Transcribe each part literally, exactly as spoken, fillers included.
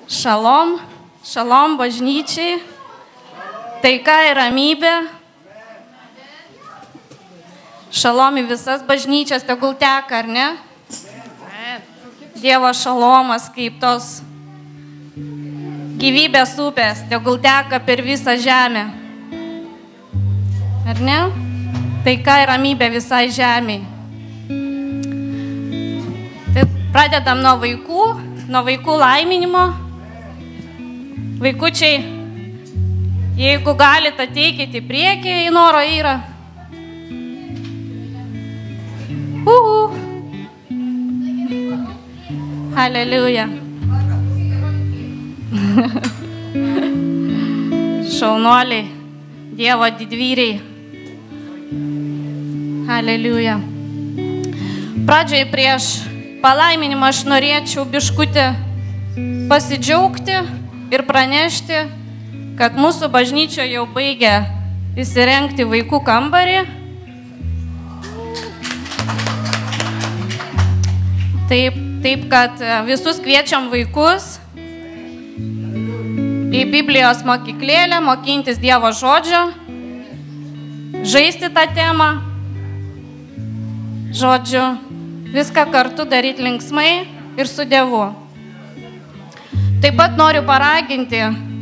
Šalom, šalom bažnyčiai, taika ir ramybė. Šalom į visas bažnyčias, tegul teka, ar ne? Dievo šalomas kaip tos gyvybės upės, tegul teka per visą žemę. Ar ne? Taika ir ramybė visai žemėj. Tai pradedam nuo vaikų, nuo vaikų laiminimo. Vaikučiai, jeigu galite, ateikite į priekį, į noro yra. Uhu. Haleliuja. Šaunuoliai, Dievo didvyriai. Haleliuja. Pradžiai prieš palaiminimą aš norėčiau biškutį pasidžiaugti ir pranešti, kad mūsų bažnyčia jau baigia įsirengti vaikų kambarį. Taip, taip, kad visus kviečiam vaikus į Biblijos mokyklėlę, mokintis Dievo žodžio, žaisti tą temą, žodžiu, viską kartu daryti linksmai ir su Dievu. Taip pat noriu paraginti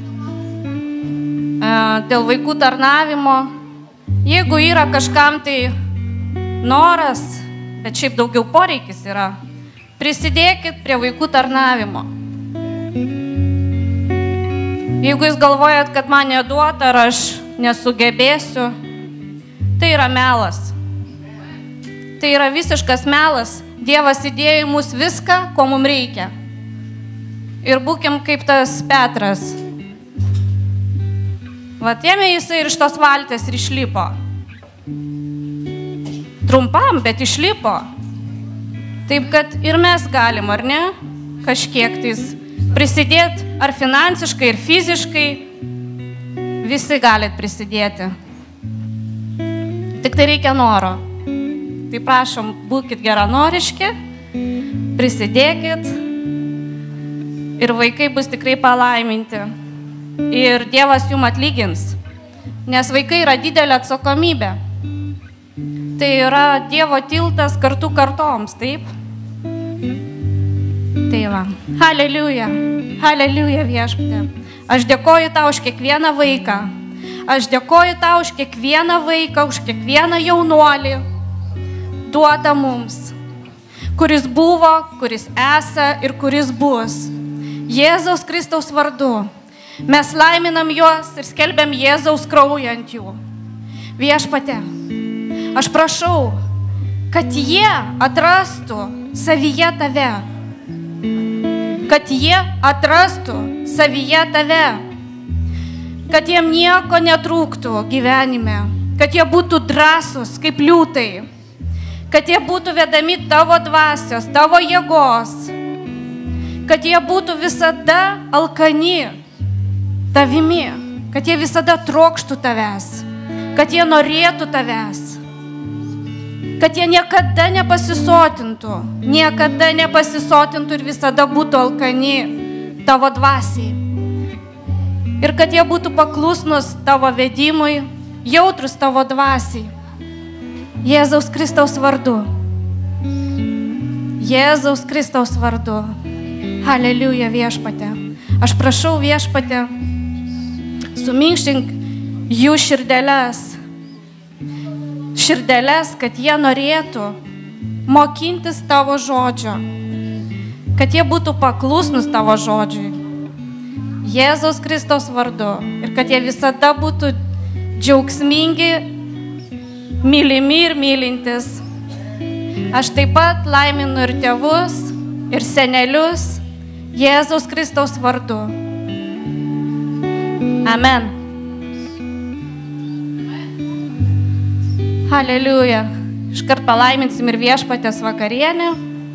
dėl vaikų tarnavimo. Jeigu yra kažkam tai noras, bet šiaip daugiau poreikis yra, prisidėkit prie vaikų tarnavimo. Jeigu jūs galvojat, kad man neduota ar aš nesugebėsiu, tai yra melas. Tai yra visiškas melas. Dievas įdėjo į mus viską, ko mums reikia. Ir būkim kaip tas Petras. Vat ėmė jisai ir iš tos valties ir išlipo. Trumpam, bet išlipo. Taip, kad ir mes galim, ar ne? Kažkiek tais prisidėti, ar finansiškai, ir fiziškai. Visi galit prisidėti. Tik tai reikia noro. Tai prašom, būkit geranoriški, prisidėkit. Ir vaikai bus tikrai palaiminti. Ir Dievas jum atlygins. Nes vaikai yra didelė atsakomybė. Tai yra Dievo tiltas kartų kartoms, taip? Tai va. Haleliuja. Haleliuja viešpatie. Aš dėkoju tau už kiekvieną vaiką. Aš dėkoju tau už kiekvieną vaiką, už kiekvieną jaunuolį. Duota mums. Kuris buvo, kuris esa ir kuris bus. Jėzaus Kristaus vardu. Mes laiminam juos ir skelbiam Jėzaus kraują ant jų. Viešpatie, aš prašau, kad jie atrastų savyje tave. Kad jie atrastų savyje tave. Kad jiem nieko netrūktų gyvenime. Kad jie būtų drąsūs kaip liūtai. Kad jie būtų vedami tavo dvasios, tavo jėgos. Kad jie būtų visada alkani tavimi, kad jie visada trokštų tavęs, kad jie norėtų tavęs, kad jie niekada nepasisotintų, niekada nepasisotintų ir visada būtų alkani tavo dvasiai. Ir kad jie būtų paklusnus tavo vedimui, jautrus tavo dvasiai. Jėzaus Kristaus vardu. Jėzaus Kristaus vardu. Haleliuja viešpate. Aš prašau viešpate, suminkštink jų širdeles. Širdeles, kad jie norėtų mokintis tavo žodžio. Kad jie būtų paklusnus tavo žodžiui. Jėzaus Kristaus vardu. Ir kad jie visada būtų džiaugsmingi, mylimi ir mylintis. Aš taip pat laiminu ir tėvus, ir senelius, Jėzaus Kristaus vardu. Amen. Haleliuja. Iškart palaiminsim ir viešpatės vakarienę.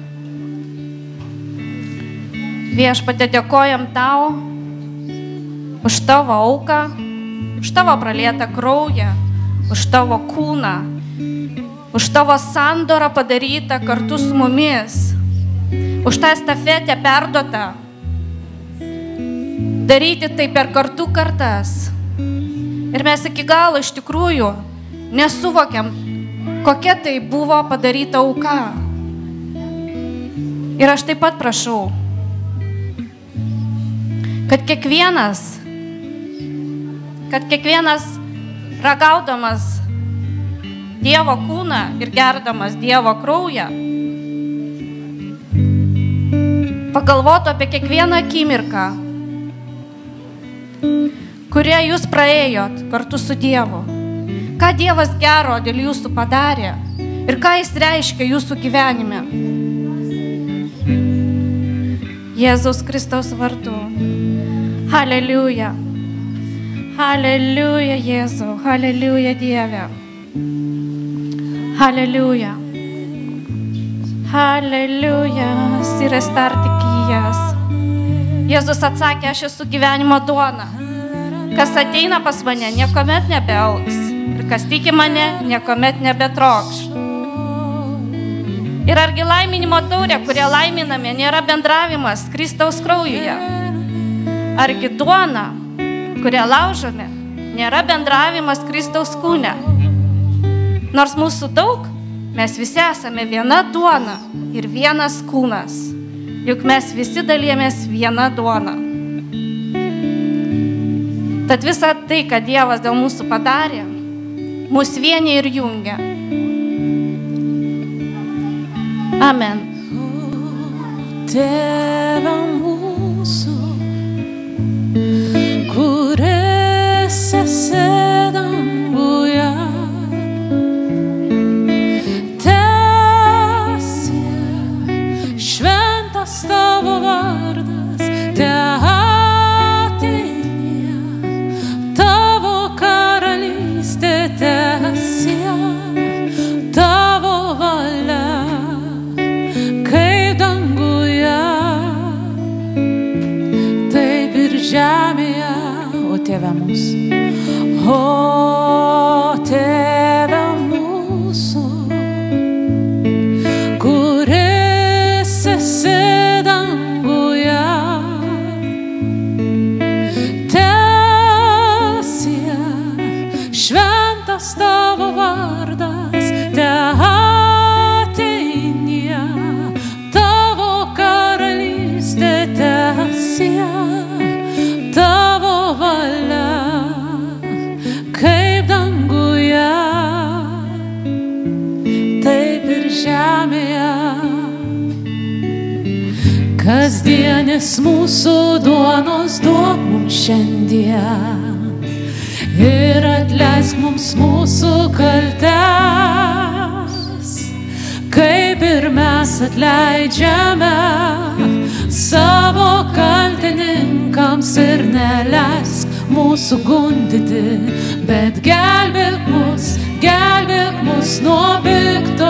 Viešpatė, dėkojam tau už tavo auką, už tavo pralietą kraują, už tavo kūną, už tavo sandorą padarytą kartu su mumis. už tą estafetę perduotą daryti tai per kartų kartas. Ir mes iki galo iš tikrųjų nesuvokiam, kokia tai buvo padaryta auka. Ir aš taip pat prašau, kad kiekvienas, kad kiekvienas ragaudamas Dievo kūną ir gerdamas Dievo kraują, pagalvotų apie kiekvieną akimirką, kurią jūs praėjot kartu su Dievu. Ką Dievas gero dėl jūsų padarė ir ką jis reiškia jūsų gyvenime. Jėzaus Kristaus vardu. Haleliuja. Haleliuja, Jėzau. Haleliuja, Dieve. Haleliuja. Haleliuja. Sires tartikijas. Jėzus atsakė, aš esu gyvenimo duona. Kas ateina pas mane, niekuomet nebeaugs. Ir kas tiki mane, niekuomet nebetrokš. Ir argi laiminimo taurė, kurie laiminame, nėra bendravimas Kristaus kraujuje. Argi duona, kurią laužome, nėra bendravimas Kristaus kūne. Nors mūsų daug, mes visi esame viena duona ir vienas kūnas. Juk mes visi dalijamės viena duona. Tad visa tai, ką Dievas dėl mūsų padarė, mus vienija ir jungia. Amen. Tėve mūsų, kuris esi danguje, teesie šventas tavo vardas, teateinie tavo karalystė, teesie tavo valia, kaip danguje, taip ir žemėje. O Tėve mūsų, o Tėve mūsų, kuris esi danguje, teesie šventas tavo vardas, teateinie tavo karalystė, teesie tavo valia, kaip danguje, taip ir žemėje. Kasdienis mūsų duonos duok mums šiandien ir atleisk mums mūsų kaltes, kaip ir mes atleidžiame savo kaltininkams, ir neleisk mūsų gundyti, bet gelbėk mus, gelbėk mus nuo pikto.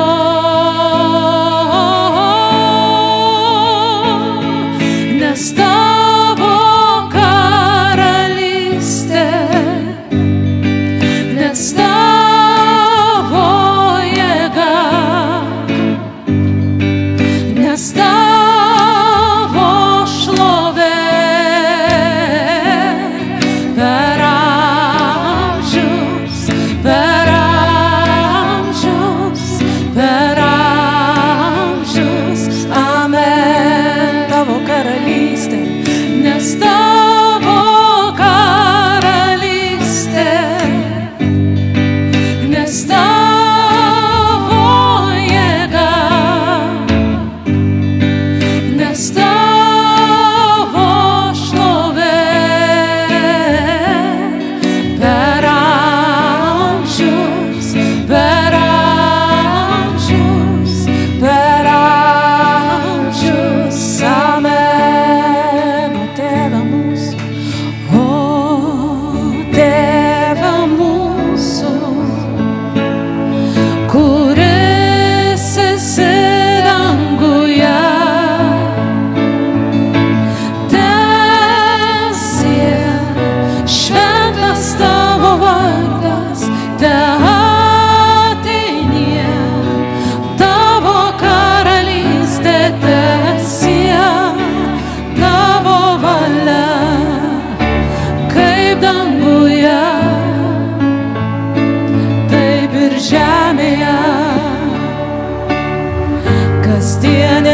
Nes tavo karalystė, nes tavo jėga, nes tavo šlovė per amžius, per amžius, per amžius. Amen. Tavo karalystė,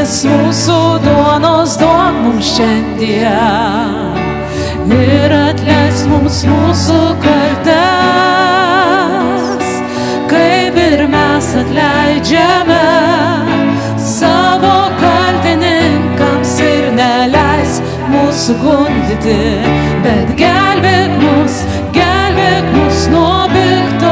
Tėvas mūsų duonos duok mums šiandien ir atleisk mums mūsų kaltes, kaip ir mes atleidžiame savo kaltininkams ir neleisk mūsų gundyti, bet gelbėk mus, gelbėk mus nuo pikto.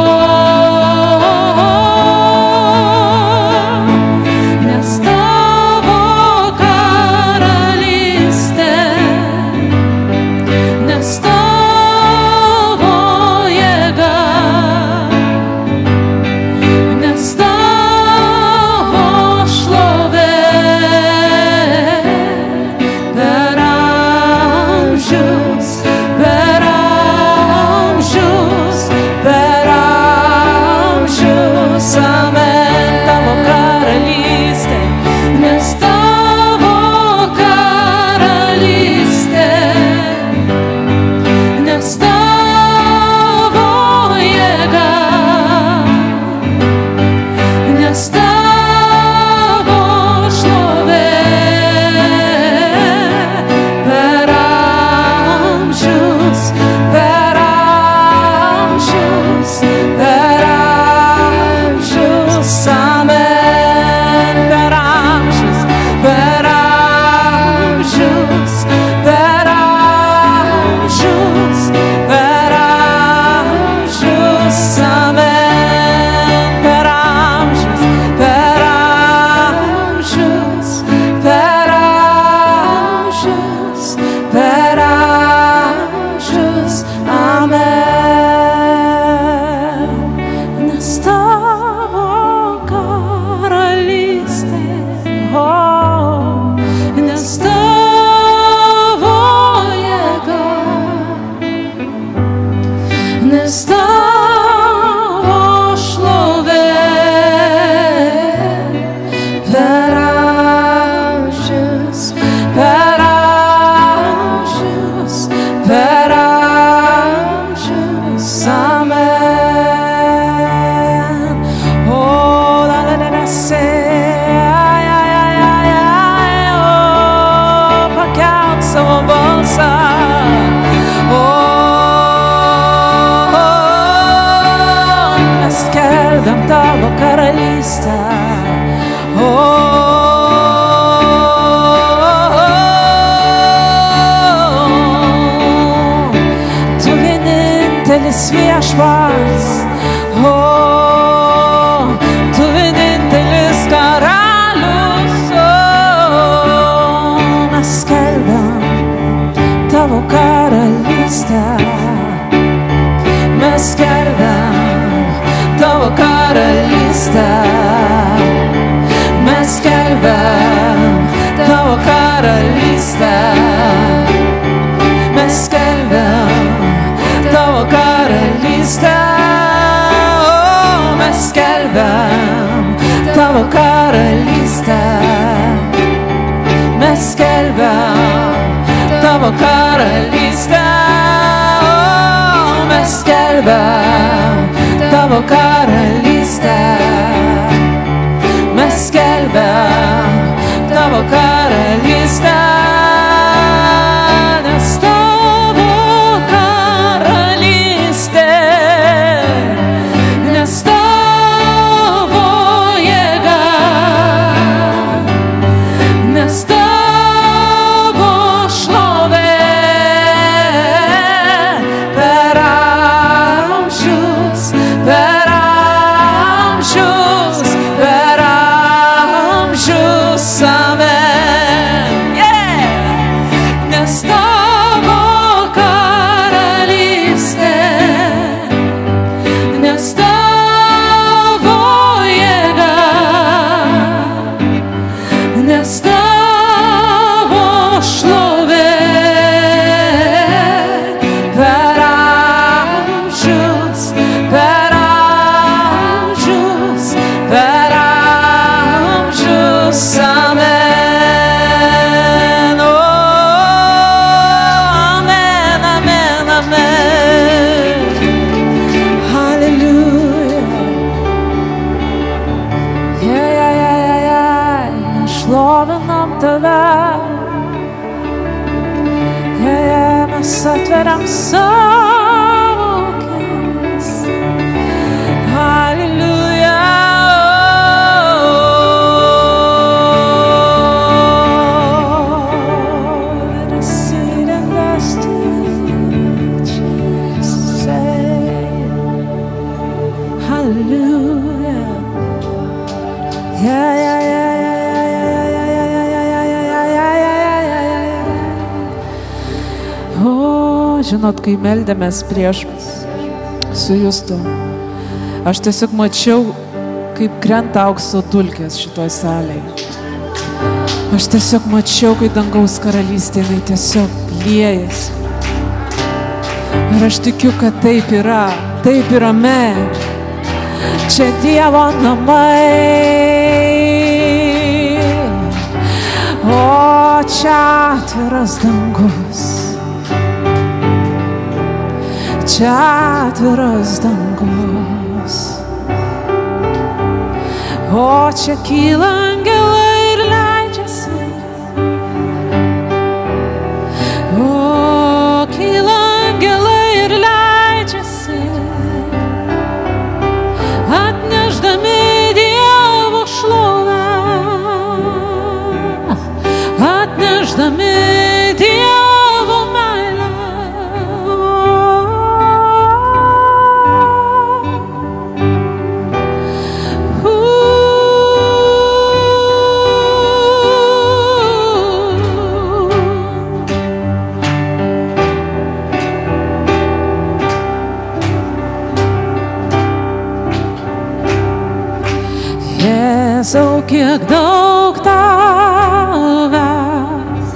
Viešpats, o tu vienintelis karalius, o mes skelbiam tavo karalystę, mes skelbiam tavo karalystę, mes skelbiam tavo karalystę, mes skelbiam tavo karalystę, o mes skelbiam tavo karalystę, mes skelbiam tavo karalystę, o mes skelbiam tavo karalystę, mes skelbiam tavo karalystę, nes tavo karalystė, nes tavo jėga, nes tavo šlovė per amžius, per amžius, per amžius, amen. Yeah! Nes tavo karalystė, nes tavo jėga, nes tavo šlovė per amžius, per amžius, per amžius, amen. Oh, mes atveriam savo akis. Halleluja. Let us sit and rest in Jesus' name. Hallelujah. Yeah, yeah, yeah. Žinot, kai meldėmės prieš su Justu, aš tiesiog mačiau, kaip krenta aukso dulkės šitoj salėje. Aš tiesiog mačiau, kai dangaus karalystė jinai tiesiog liejasi. Ir aš tikiu, kad taip yra, taip yra amen. Čia Dievo namai, o čia atviras dangus. Čia atviras dangus, o čia kyla angelai ir leidžiasi, o kyla angelai ir leidžiasi, atnešdami Dievo šlovę, atnešdami Dievo meilę. Jėzau, kiek daug tavęs,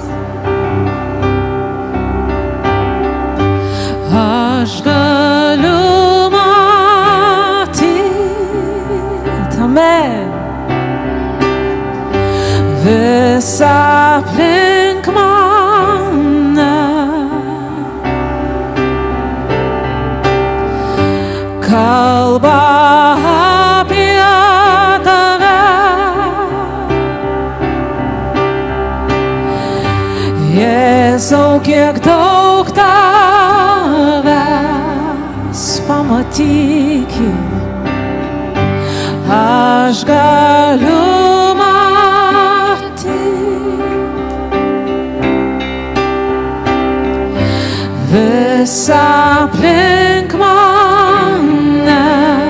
aš galiu matyt, amen, visą aplink mane, kalba apie Jėzau, kiek daug tavęs, pamatyk, aš galiu matyti visą aplink mane,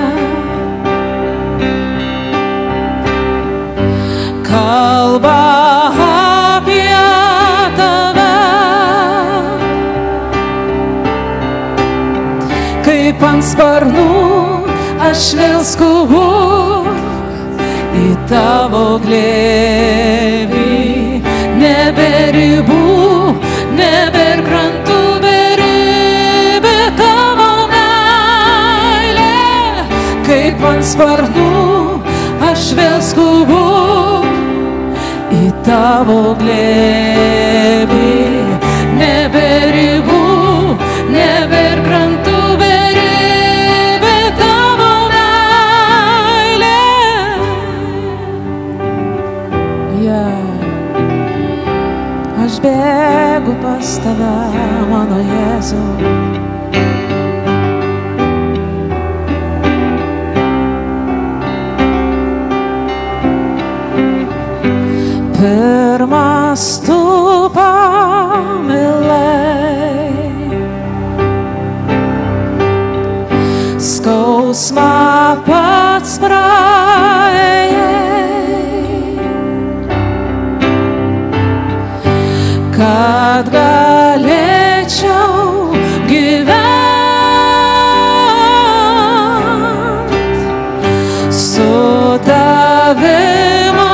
kalba kaip ant sparnų, aš vėl skubu į tavo glėbį. Nebėr ribų, nebėr krantų beribė tavo meilė. Kaip ant sparnų, aš vėl skubu į tavo glėbį. Nebėr ribų, nebėr krantų. Aš bėgu pas tave, mano Jėzau. Pirmas tu pamilai, skausmą pats praėjai, kad galėčiau gyvent su tavim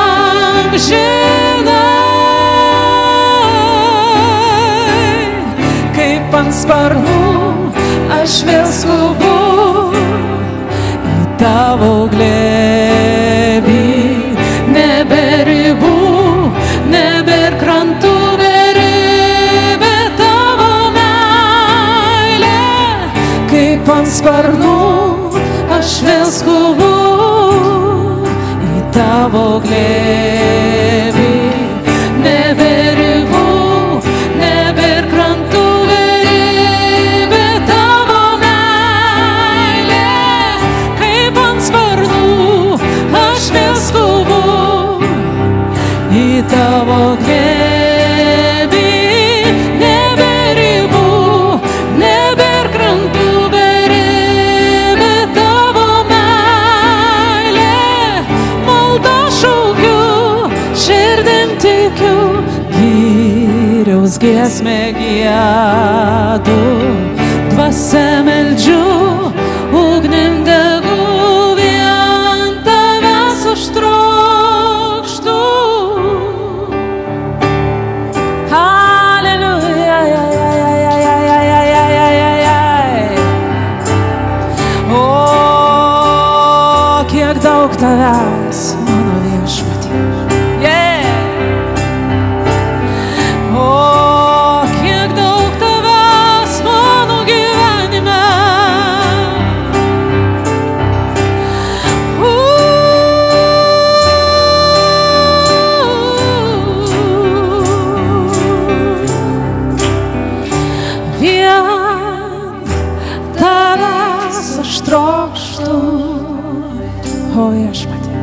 amžinai. Kaip ant sparnų aš vėl skubu į tavo glėbį. Nebėr ribų, nebėr krantų, ant sparnų aš vėl skubu į tavo glėbį. Nebėr ribų, nebėr krantų, beribė jums giesmę giedu, dvasia meldžiu, ugnim degu, vien tavęs aš trokštu. Halleluja, o, kiek daug tavęs, mano viešpatie. O viešpatie,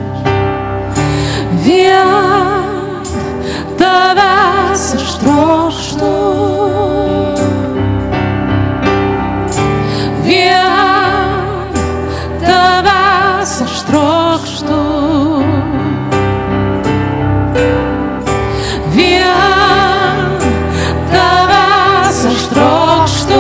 vien tavęs aš trokštu, vien tavęs aš trokštu, vien tavęs aš trokštu.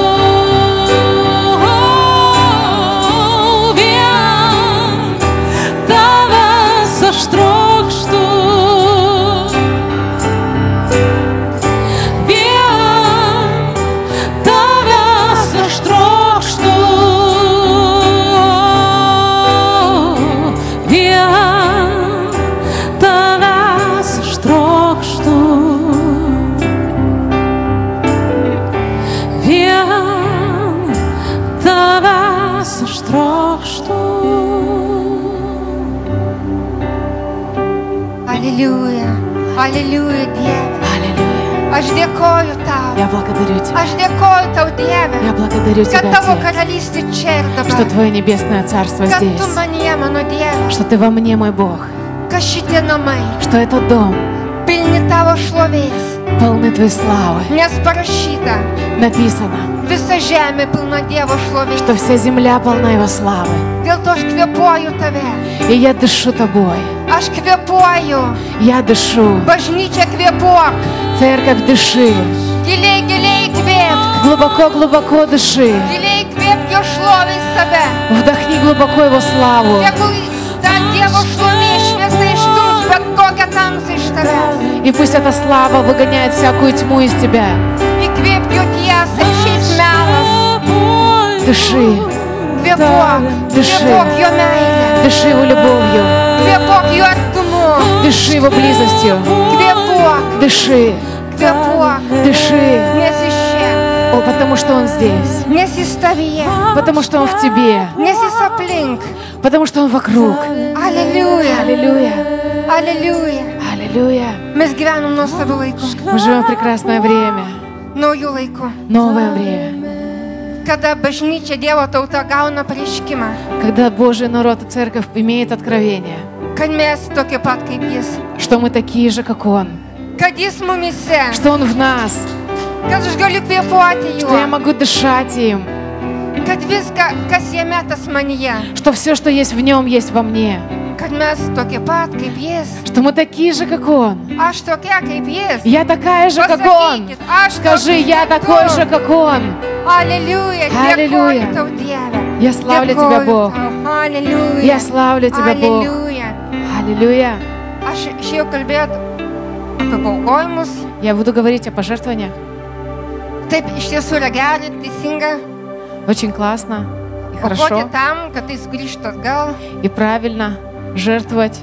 Аллилуйя, аллилуйя, Dieve. Аллилуйя. Aš dėkoju tau. Я благодарю Тебя. Aš dėkoju tau, Dieve. Я благодарю Тебя, Kad tavo Отец, karalystė čia ir dabar. что Твое Небесное Царство Kad здесь, tu manyje, mano Dieve. что Ты во мне, мой Бог, Kad šitie namai что этот дом pilni tavo šlovės. полны Твоей славы. Nes parašyta, Написано, visa žemė pilna Dievo šlovės. что вся земля полна Его славы. Dėl to aš kvėpuoju tave. И я дышу Тобой. Aš kvėpuoju. Я дышу. Bažnyčia kvėpuok. Церковь, дыши. Giliai, giliai kvėp. Глубоко-глубоко дыши. Giliai kvėp jo šlovę į save. Вдохни глубоко Его славу. Tegul ta Dievo šlovė šviesa išstums bet kokią tamsą iš tavęs. И пусть эта слава выгоняет всякую тьму из тебя. Įkvėp jo tiesą, išeis melas. Дыши. Kvėpuok. Дыши. Kvėpuok jo meilę. Дыши Его любовью. Kvėpuok jo artumu. Дыши Его близостью. Kvėpuok. Дыши. Kvėpuok. Дыши. Nes iš čia. О, потому что Он здесь. Nes jis tavyje. Потому что Он в тебе. Nes jis aplink. Потому что Он вокруг. Aleliuja. Аллилуйя. Aleliuja. Аллилуйя. Mes gyvenam nuostabiu laiku. Мы живем в прекрасное время. Naujų laikų. Новое время. Kada bažnyčia Dievo tauta gauna pareiškimą. Когда Божий народ и церковь имеет откровение. Kad mes tokie pat kaip jis. Что мы такие же, как Он. Kad jis mumise. Что Он в нас. Kad aš galiu kvėpuoti Что я juo. могу дышать им. Kad viską, kas jame, tas manyje. Что все, что есть в Нем, есть во мне. Kad mes tokie pat kaip jis. Что мы такие же, как Он. Aš tokia kaip jis. Я такая же, как Он. Pasakykit, aš Скажи, tokia я kaip такой tu. же, как Он. Аллилуйя. Аллилуйя. Dėkoju tau, Dieve. Я славлю Тебя, Dėkoju Бог. tau. Аллилуйя. Я славлю Тебя, Бог. Аллилуйя. Аллилуйя. Aš išėjau kalbėti apie paukojimus. Я буду говорить о пожертвованиях. Taip, iš tiesų yra gerai, teisinga. Очень классно и Aukoti хорошо tam, kad jis grįžtų atgal. и правильно жертвовать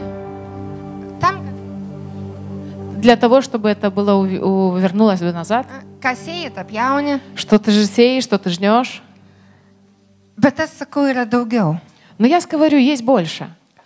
Tam, для того, чтобы это было ув- у- вернулось бы назад. ką sėjai, tą pjauni. Что ты же сеешь, что ты жнешь. Bet aš sakau, yra daugiau. Но я говорю, есть больше.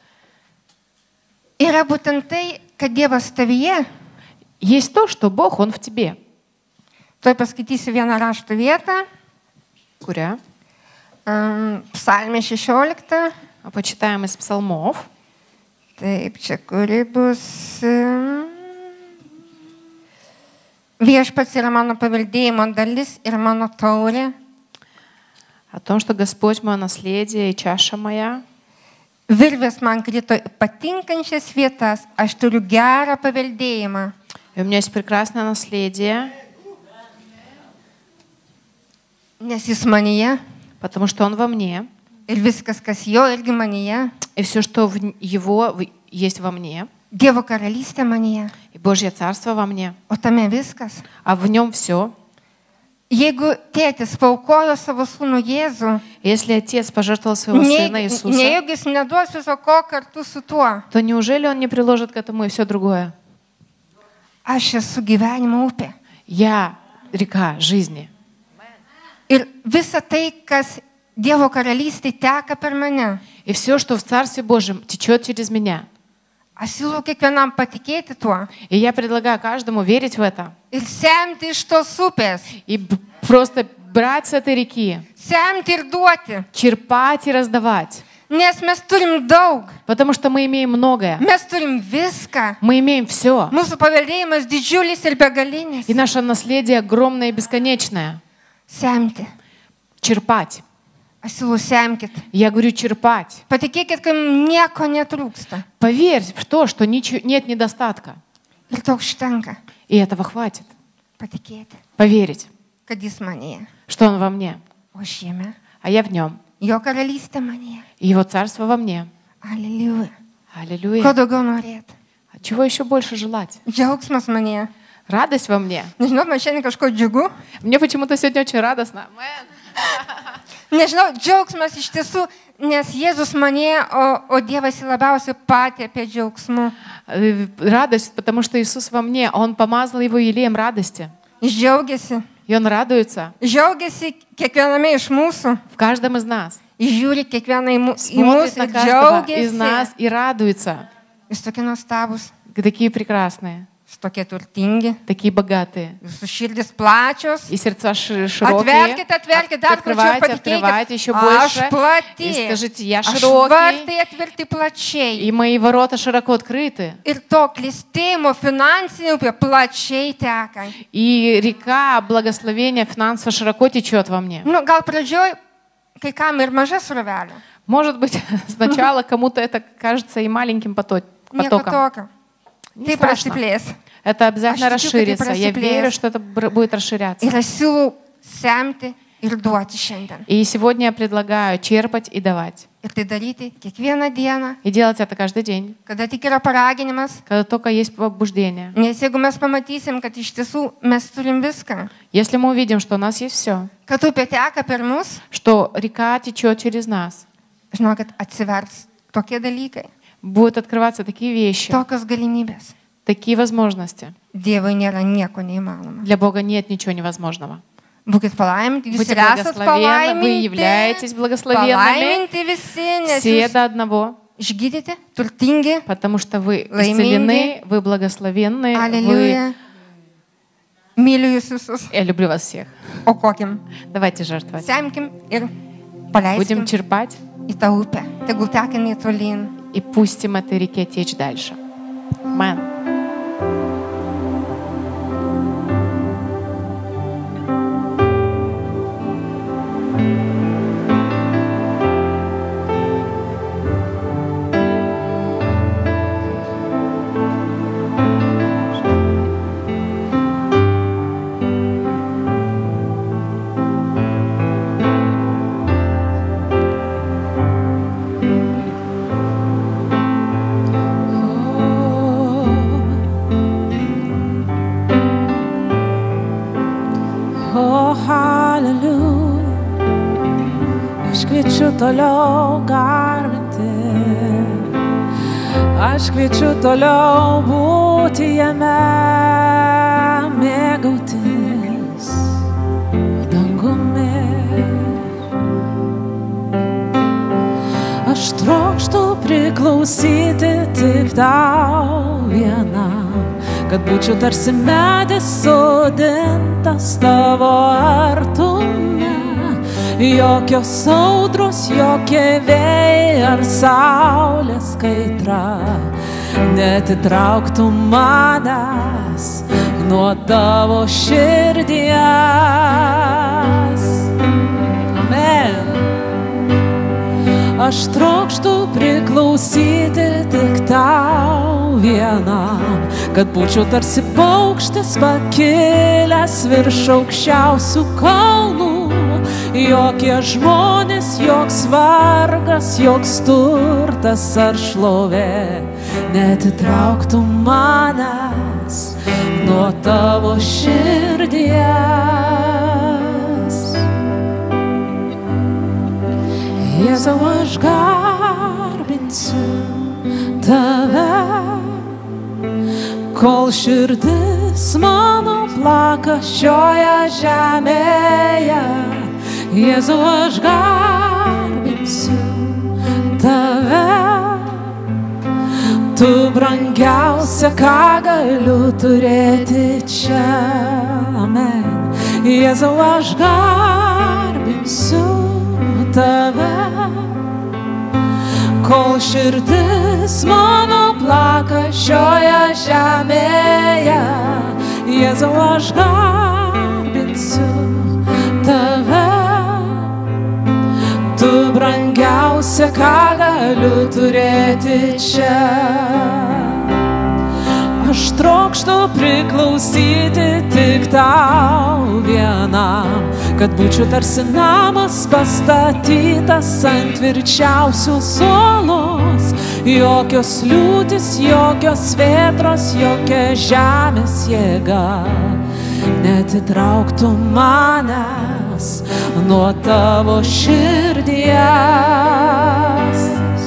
Yra būtent tai, kad Dievas tavyje. Есть то, что Бог, Он в тебе. Tuoj paskaitysiu vieną rašto vietą. Куря. Um, Psalmė šešiolika. Почитаем из псалмов. Taip, čia kuri bus. um, Viešpats yra mano paveldėjimo dalis ir mano taurė. О том, что Господь мое наследие и чаша моя. Virvės man krito į patinkančias vietas. Aš turiu gerą paveldėjimą. И у меня есть прекрасное наследие. Nes jis manyje потому что Он во мне, ir viskas, kas jo irgi manyje, и все, что в Его в- есть во мне, Dievo karalystė manyje, и Божье Царство во мне, o tame viskas. а в Нем все. Jeigu tėtis paukojo savo sūnų Jėzų, Если Отец пожертвовал Своего Сына Иисуса, nejaugi jis neduos viso ko kartu su tuo. то неужели Он не приложит к этому и все другое? Aš esu gyvenimo upė. Я река жизни. Ir visa tai, kas Dievo karalystė teka per mane. И все, что в Царстве Божьем, течет через меня. Aš siūlau kiekvienam patikėti tuo. И я предлагаю каждому верить в это. Ir semti iš tos upės. И б- просто брать с этой реки, Semti ir duoti. черпать и раздавать. Nes mes turim daug. Потому что мы имеем многое. Mes turim viską. Мы имеем все. Mūsų paveldėjimas didžiulis ir begalinis. И наше наследие огромное и бесконечное. Semti. Черпать. Aš siūlau semkit. Я говорю черпать. Patikėkit, kad nieko netrūksta. Поверь в то, что ничего, нет недостатка. Ir to užtenka. И этого хватит. Patikėti, Поверить, kad jis manyje. что Он во мне, O šiame. а я в Нем. Jo karalystė manyje. И Его Царство во мне. Aleliuja. Ko Аллилуйя. daugiau norėt? А чего еще больше желать? Džiaugsmas manyje. Радость во мне. Nežinau, man šiandien kažko džiugu. Мне почему-то сегодня очень радостно. Nežinau, džiaugsmas iš tiesų, nes Jėzus manyje, o, o Dievas jį labiausiai patepė džiaugsmu. Э, Радость, потому что Иисус во мне, Он помазал Его елеем радости. Jis džiaugiasi. И Он радуется Džiaugiasi kiekviename iš mūsų. в каждом из нас. Jis žiūri kiekvieną į mu- į Смотрит mus на ir каждого из нас džiaugiasi. и радуется. Jūs tokie nuostabus, Такие прекрасные, jūs tokie turtingi, такие богатые. jūsų širdis plačios. И сердца ши- широкие. Atverkite, atverkite, dar plačiau Открывайте, открывайте еще больше. Aš plati. И скажите, я Aš широкий. vartai atverti plačiai. И мои ворота широко открыты. Ir to klistėjimo finansinė upė plačiai teka. И река благословения финансово широко течет во мне. Nu, gal pradžioj kai kam ir maža srovelė. Может быть, сначала кому-то это кажется и маленьким пото- Nieko потоком. tokio. Не Tai страшно. prasiplės. Это обязательно Aš tikiu, kad tai расширится. Я просиплеет. верю, что это бр- будет расширяться. Ir aš siūlau semti ir duoti šiandien. И сегодня я предлагаю черпать и давать. Ir tai daryti kiekvieną dieną, И делать это каждый день, kada tik yra paraginimas. когда только есть побуждение. Nes jeigu mes pamatysim, kad iš tiesų mes turim viską, Если мы увидим, что у нас есть все, kad upė teka per mus, что река течет через нас, žinokit, atsivers tokie dalykai, будут открываться такие вещи, tokios galimybės. такие возможности. Dievui nėra nieko neįmanoma. Для Бога нет ничего невозможного. Būkit palaiminti, jūs Будьте ir esat благословенны, вы palaiminti. являетесь благословенными, Palaiminti visi, nes все jūs до одного, išgydyti, turtingi. потому что вы Лайминги. исцелены, вы благословенны, вы... Aleliuja. Myliu jūs visus. Я люблю вас всех. O kokiam? Давайте жертвовать. Semkim ir Будем paleiskim черпать į tą upę. Tegul teka netolyn. и пустим этой реке течь дальше. Амен. Oh, hallelujah. Aš kviečiu toliau garbinti. Aš kviečiu toliau būti jame, mėgautis dangumi. Aš trokštu priklausyti tik tau vienam, kad būčiau tarsi medis sodintas tavo artume. Jokios audros, jokie vėjai ar saulės kaitra neatitrauktų manęs nuo tavo širdies. Amen. Aš trokštu priklausyti tik tau vienam, kad būčiau tarsi paukštis pakilęs virš aukščiausių kalnų. jokie žmonės, joks vargas, joks turtas ar šlovė neatitrauktų manęs nuo tavo širdies. Jėzau, aš garbinsiu tave, kol širdis mano plaka šioje žemėje. Jėzau, aš garbinsiu tave, tu brangiausia, ką galiu turėti čia. Amen. Jėzau, aš garbinsiu tave, kol širdis mano plaka šioje žemėje. Jėzau, aš garbinsiu tave, tu brangiausia, ką galiu turėti čia. Aš trokštu priklausyti tik tau vienam, kad būčiau tarsi namas pastatytas ant tvirčiausios uolos. Jokios liūtis, jokios vėtros, jokia žemės jėga neatitrauktų manęs nuo tavo širdies.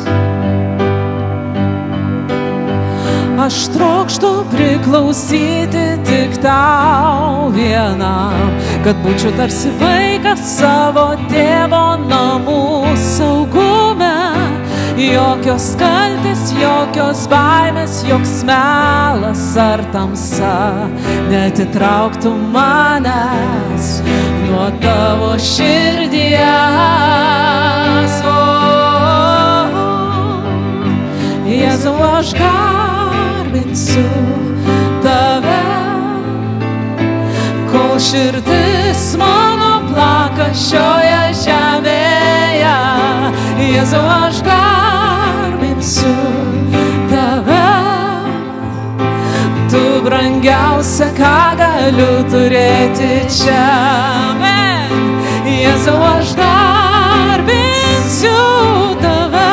Aš trokštu priklausyti tik tau vienam, kad būčiau tarsi vaikas savo tėvo namų saugume. Jokios kaltės, jokios baimės, joks melas ar tamsa neatitrauktų manęs nuo tavo širdies. O, Jėzau, aš garbinsiu tave, kol širdis mano plaka šioje žemėje. Jėzau, aš garbinsiu tave, tu brangiausia, ką galiu turėti čia. Amen. Jėzau, aš garbinsiu tave,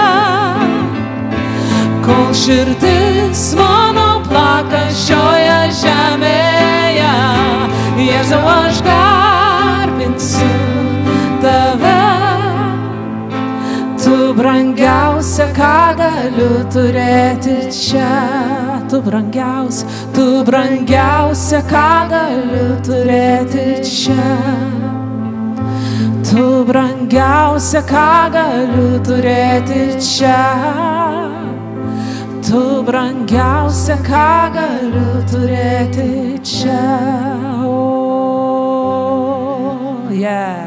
kol širdis mano plaka šioje žemėje. Jėzau, aš garbinsiu tave, tu brangiausia, ką galiu turėti čia. Tu brangiausia, tu brangiausia, ką galiu turėti čia. Tu brangiausia, ką galiu turėti čia. Tu brangiausia, ką galiu turėti čia. Oh, yeah.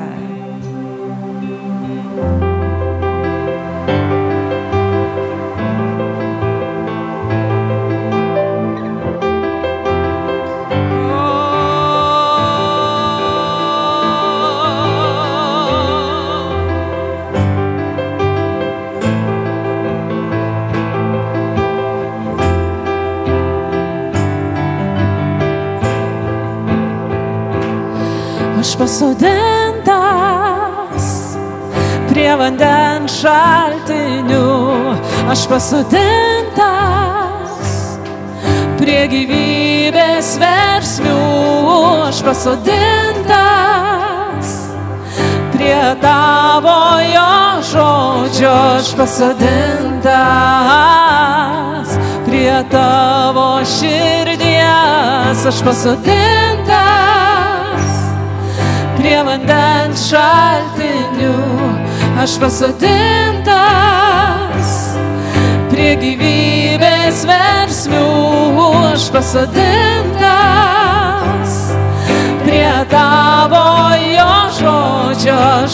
Aš pasodintas prie vandens šaltinių, aš pasodintas prie gyvybės versmių, aš pasodintas prie tavojo žodžio, aš pasodintas prie tavo širdies, aš pasodintas prie vandens šaltinių, aš pasodintas prie gyvybės versmių, aš pasodintas prie tavojo žodžio, aš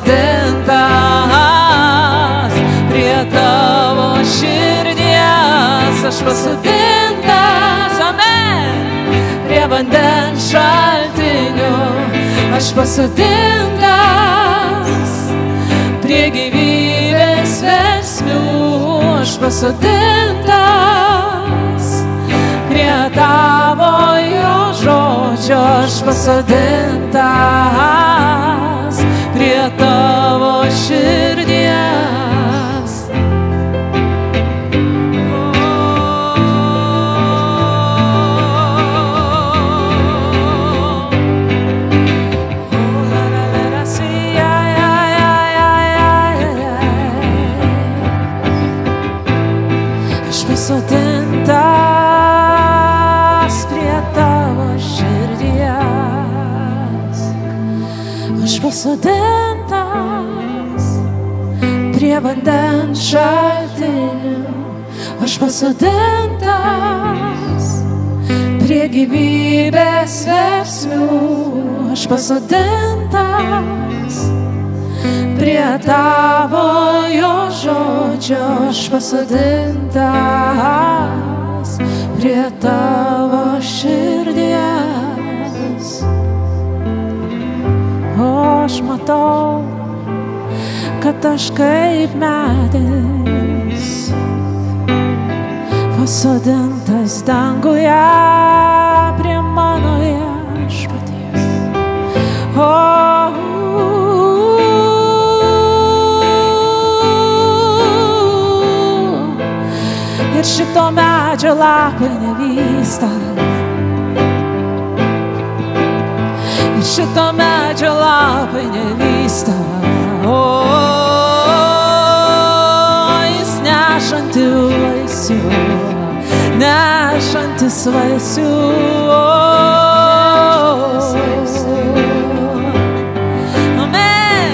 pasodintas prie tavo širdies, aš pasodintas, amen, prie vandens šaltinių. Aš pasodintas prie gyvybės versmių, aš pasodintas prie tavojo žodžio, aš pasodintas prie Aš pasodintas prie vandens šaltinių, aš pasodintas prie gyvybės versmių, aš pasodintas prie tavojo žodžio, aš pasodintas prie tavo širdies. O aš matau, kad aš kaip medis pasodintas danguje prie mano viešpaties. O ir šito medžio lapai nevysta, ir šito medžio lapai nevysta. O, jis nešanti vaisių, nešantis vaisių. Amen.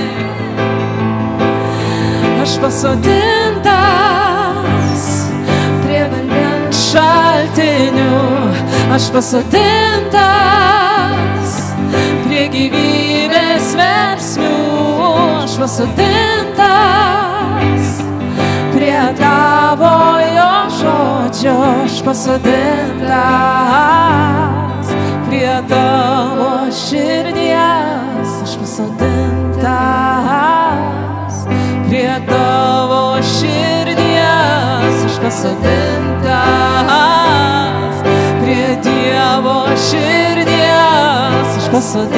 Aš pasodintas prie vandens šaltinių, aš pasodintas prie gyvybės versmių, aš pasodintas prie tavojo žodžio, aš pasodintas prie tavo širdies, aš pasodintas prie tavo širdies, aš pasodintas prie Dievo širdies, aš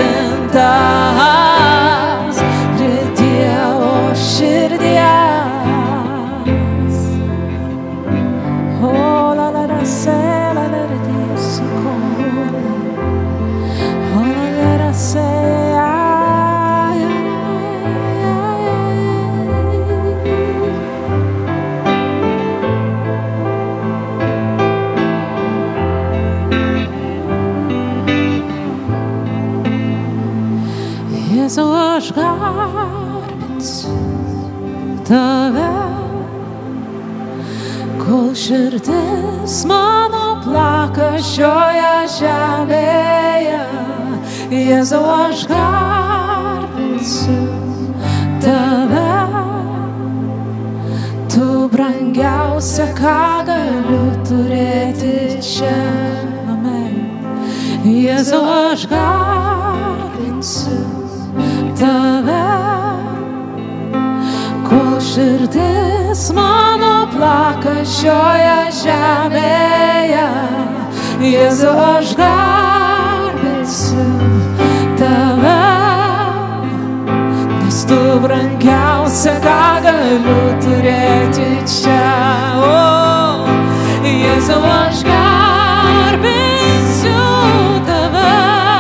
pasodintas prie Dievo širdies. O la la la se la la la Dios corre, o la la la se ay ay Jėzau, aš garbinsiu tave, kol širdis mano plaka šioje žemėje. Jėzau, aš garbinsiu tave, tu brangiausia, ką galiu turėti čia. Amen. Jėzau, aš garbinsiu tave, kol širdis mano plaka šioje žemėje. Jėzau, aš garbinsiu tave, nes tu brangiausia, ką galiu turėti čia. O, Jėzau, aš garbinsiu tave,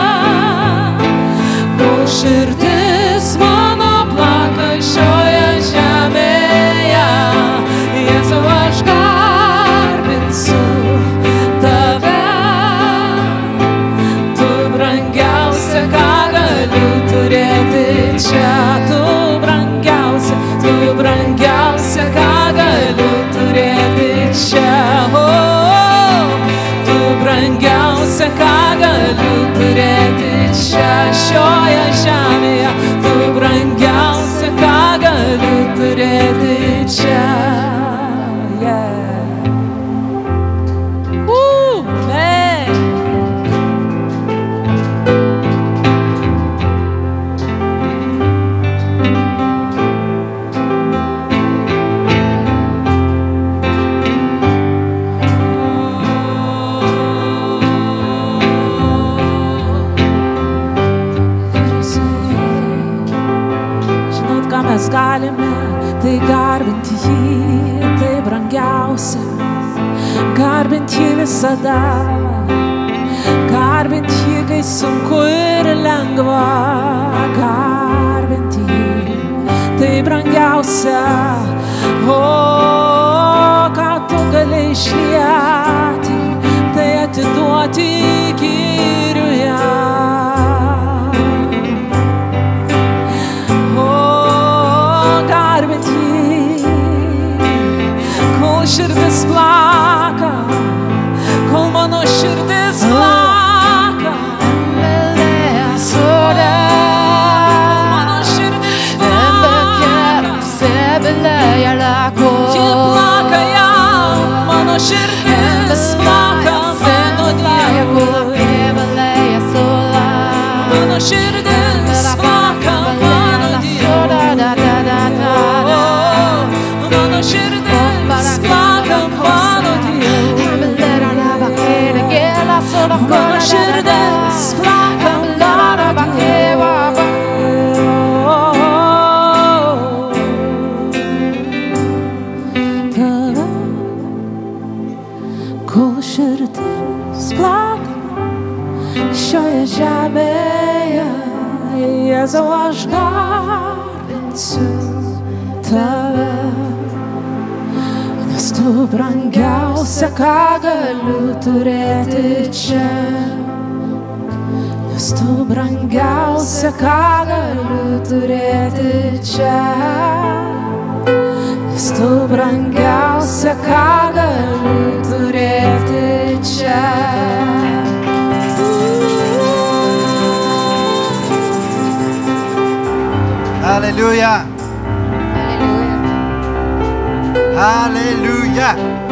kol širdis mano plaka šioje žemėje. Jėzau, aš garbinsiu tave, tu brangiausia, ką galiu turėti čia. Tu brangiausia, tu brangiausia, ką galiu turėti čia. O, tu brangiausia, ką galiu turėti čia šioje žemėje. Tu brangiausia, ką galiu turėti čia. Yeah. Uh, man. Mes galime tai garbinti jį, tai brangiausia, garbinti jį visada, garbinti jį, kai sunku ir lengva, garbinti jį, tai brangiausia, o ką tu gali išlieti, tai atiduoti Kyriuje. Jėzau, aš garbinsiu tave, nes tu brangiausia, ką galiu turėti čia. Nes tu brangiausia, ką galiu turėti čia. Nes tu brangiausia, ką galiu turėti čia. Аллилуйя! Аллилуйя!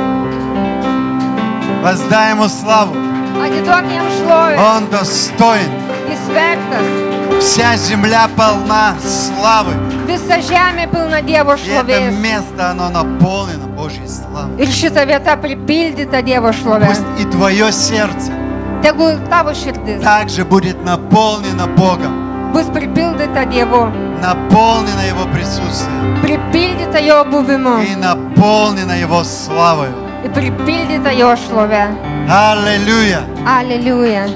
Воздай ему славу. Atiduok jam šlovę. Он достоин. Jis vertas. Вся земля полна славы. Visa žemė pilna Dievo И это šlovės. место, оно наполнено Божьей славой. Ir šita vieta pripildyta Dievo šlovė. Пусть и твое сердце Tegul tavo širdis также будет наполнено Богом, bus pripildyta Dievu, наполнено Его присутствием pripildyta Jo buvimu и наполнено Его славой. ir pripildyta Jo šlovė. Аллилуйя! Aleliuja.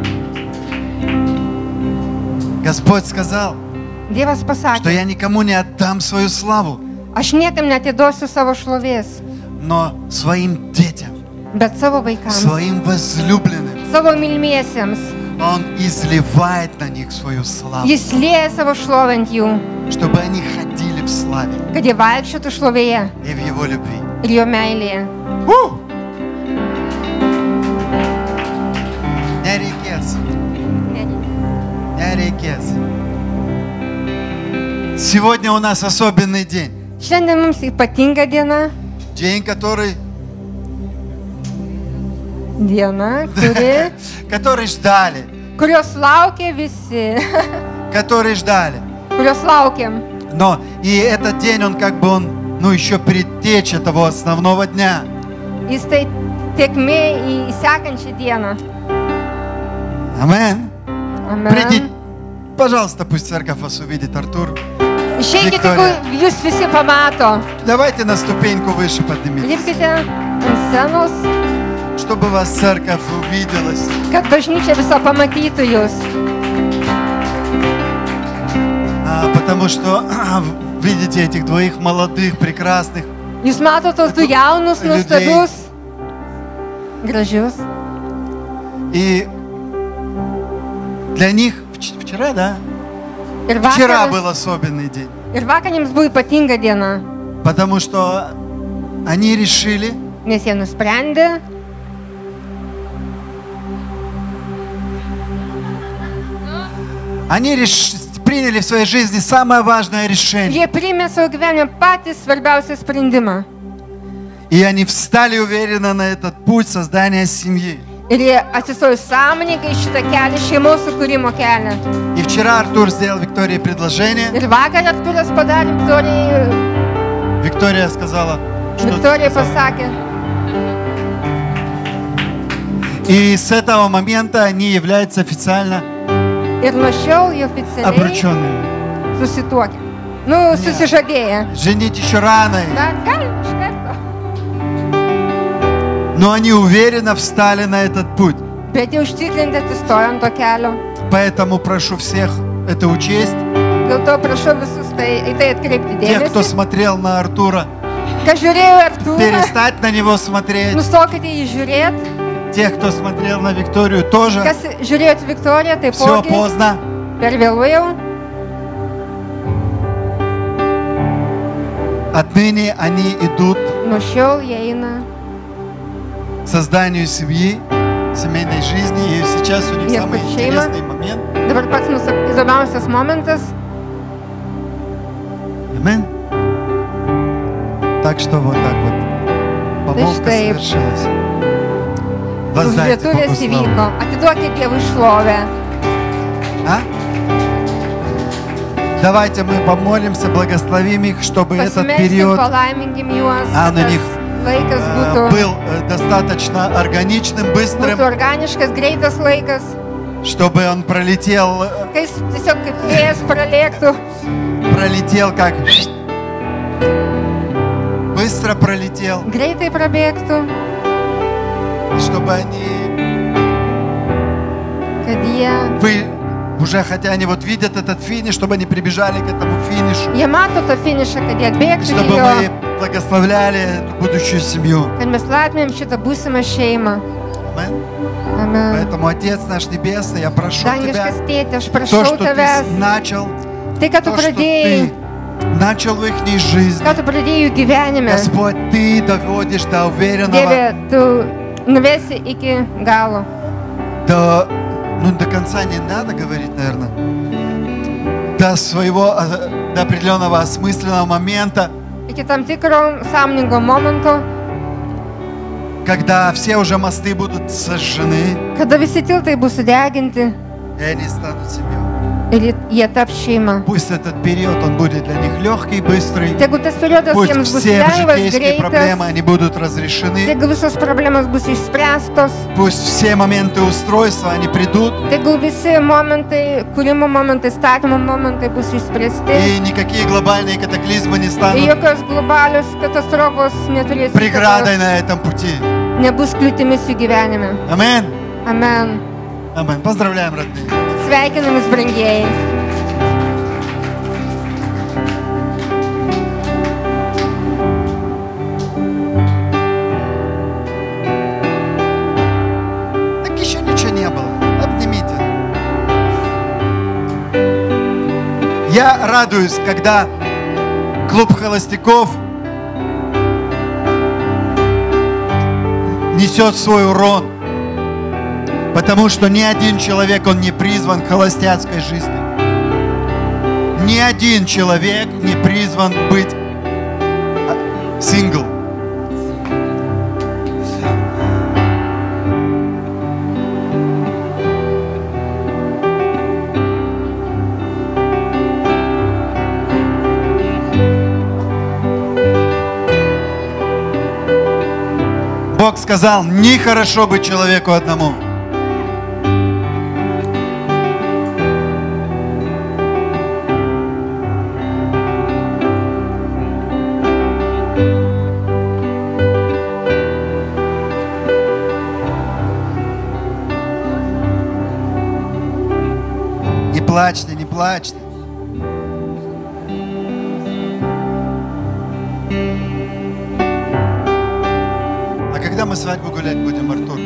Господь сказал, Dievas что pasakė, я никому не отдам свою славу, aš niekam netiduosiu savo šlovės, но своим детям, bet savo vaikams, своим возлюбленным. savo mylimiesiems. Он изливает на них свою славу, Jis lieja savo šlovę ant jų, чтобы они ходили в славе kad jie vaikščiotų šlovėje и в Его любви. ir Jo meilėje. У! Nereikės, nereikės. Сегодня у нас особенный день. Šiandien mums ypatinga diena, День, который, diena, kuri, который ждали, kurios laukia visi, который ждали. kurios laukiam. Но и этот день, он как бы он, ну еще предтеча того основного дня. Jis tai tiekmė į sekančią dieną. Амен. Amen. Придите, пожалуйста, пусть церковь вас увидит, Артур. Išeikite, Viktorija. jeigu jūs visi pamato. Давайте на ступеньку выше поднимитесь, Lipkite ant scenos, чтобы вас церковь увиделась. kad bažnyčia viso pamatytų jūs. А, потому что видите этих двоих молодых, прекрасных. Jūs matote tos du jaunus, Liūdėjai. nuostabius, gražius. И для них вч- вчера, да? Ir Вчера vakar, был особенный день. ir vakar jiems buvo ypatinga diena, Потому что они решили, nes jie nusprendė, они реш... приняли в своей жизни самое важное решение. jie priėmė savo gyvenime patį svarbiausią sprendimą. И они встали уверенно на этот путь создания семьи. Ir jie atsistojo sąmoningai į šitą kelią, šeimos sukūrimo kelią. И вчера Артур сделал Виктории предложение. Ir vakar Artūras padarė Viktorijai, Виктория сказала, что Viktorija ты сказал? pasakė. И с этого момента они являются официально Ir nuo šiol jie oficialiai обрученными. susituokė. Nu, susižadėję. Женить еще рано. Dar galim iš karto. Но они уверенно встали на этот путь. Bet jau užtikrinti atsistojo ant to kelio. Поэтому прошу всех это учесть. Dėl to prašau visus tai, į tai atkreipti Тех, кто dėmesį. смотрел на Артура, Kas žiūrėjo Artūrą, перестать на него смотреть. nustokite jį žiūrėti. Тех, кто смотрел на Викторию, тоже. Kas žiūrėjot Viktoriją, Все taipogi поздно. per vėlu jau. Отныне они идут Nuo šiol jie eina. к созданию семьи, семейной жизни. И сейчас у них Я самый хочу интересный момент. Dabar pats mūsų įdomiausias momentas. Амин. Так что вот так вот. Помолвка taip. совершилась. Воздайте Богу Užlietuvės славу. įvyko. Atiduokite Dievui šlovę. А? Давайте мы помолимся, благословим их, чтобы этот Pasimelskim, период palaiminkim juos. А, kad на tas них, laikas э, būtų, был э, достаточно органичным, быстрым, būtų organiškas, greitas laikas. чтобы он пролетел, э, Kai jis tiesiog kaip vėjas pralėktų. пролетел как быстро пролетел, Greitai prabėgtų. чтобы они Kad jie вы Уже хотя они вот видят этот финиш, чтобы они прибежали к этому финишу. Jie mato tą finišą, kad jie atbėgtų Чтобы į jo, мы благословляли эту будущую семью. kad mes laimėm šitą būsimą šeimą. Амен. Amen. Поэтому, Отец наш Небесный, я прошу Тебя, Dangiškas tėti, aš то, prašau что Ты tavęs, начал, tai, kad tu то, что pradėjai, Ты начал в их жизни, kad tu pradėjai jų gyvenime, Господь, Ты доводишь до уверенного, Dieve, tu nuvesi iki galo. до, ну, до конца не надо говорить, наверное, до своего, э, до определенного осмысленного момента, Iki tam tikro sąmoningo momento, когда все уже мосты будут сожжены, kada visi tiltai bus sudeginti и они станут семьей. ir jie taps šeima. Пусть этот период, он будет для них легкий, быстрый. Tegu tas periodas Пусть jiems bus все lengvas, житейские проблемы, greitas, они будут разрешены. tegu visos problemos bus išspręstos, Пусть все моменты устройства, они придут. tegu visi momentai, kūrimo momentai, statymo momentai bus išspręsti. И никакие глобальные катаклизмы не Ir станут jokios globalios katastrofos neturės преградой įtakos, на этом пути. nebus kliūtimis jų gyvenime. Амен. Amen. Амен. Поздравляем, родные. Sveikinam jūs, brangieji. Так еще ничего не было. Обнимите. Я радуюсь, когда клуб холостяков несет свой урон. Потому что ни один человек, он не призван к холостяцкой жизни. Ни один человек не призван быть сингл. Бог сказал, нехорошо быть человеку одному. Не плачьте, не плачьте. А когда мы свадьбу гулять будем, Артур?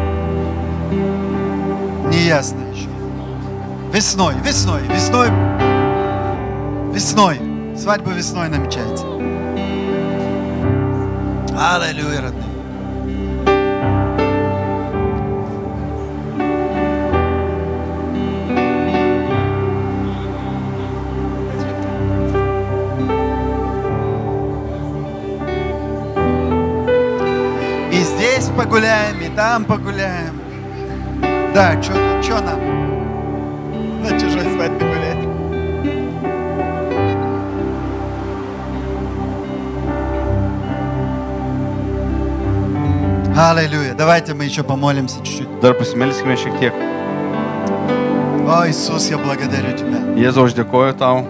Неясно еще. Весной, весной, весной. Весной. Свадьба весной намечается. Аллилуйя, родные. И здесь погуляем, и там погуляем. Да, что тут, что нам? На чужой свадьбе гулять. Аллилуйя. Давайте мы еще помолимся чуть-чуть. Dar pasimelskime šiek tiek. О, Иисус, я благодарю Тебя. Jėzau, aš dėkoju tau,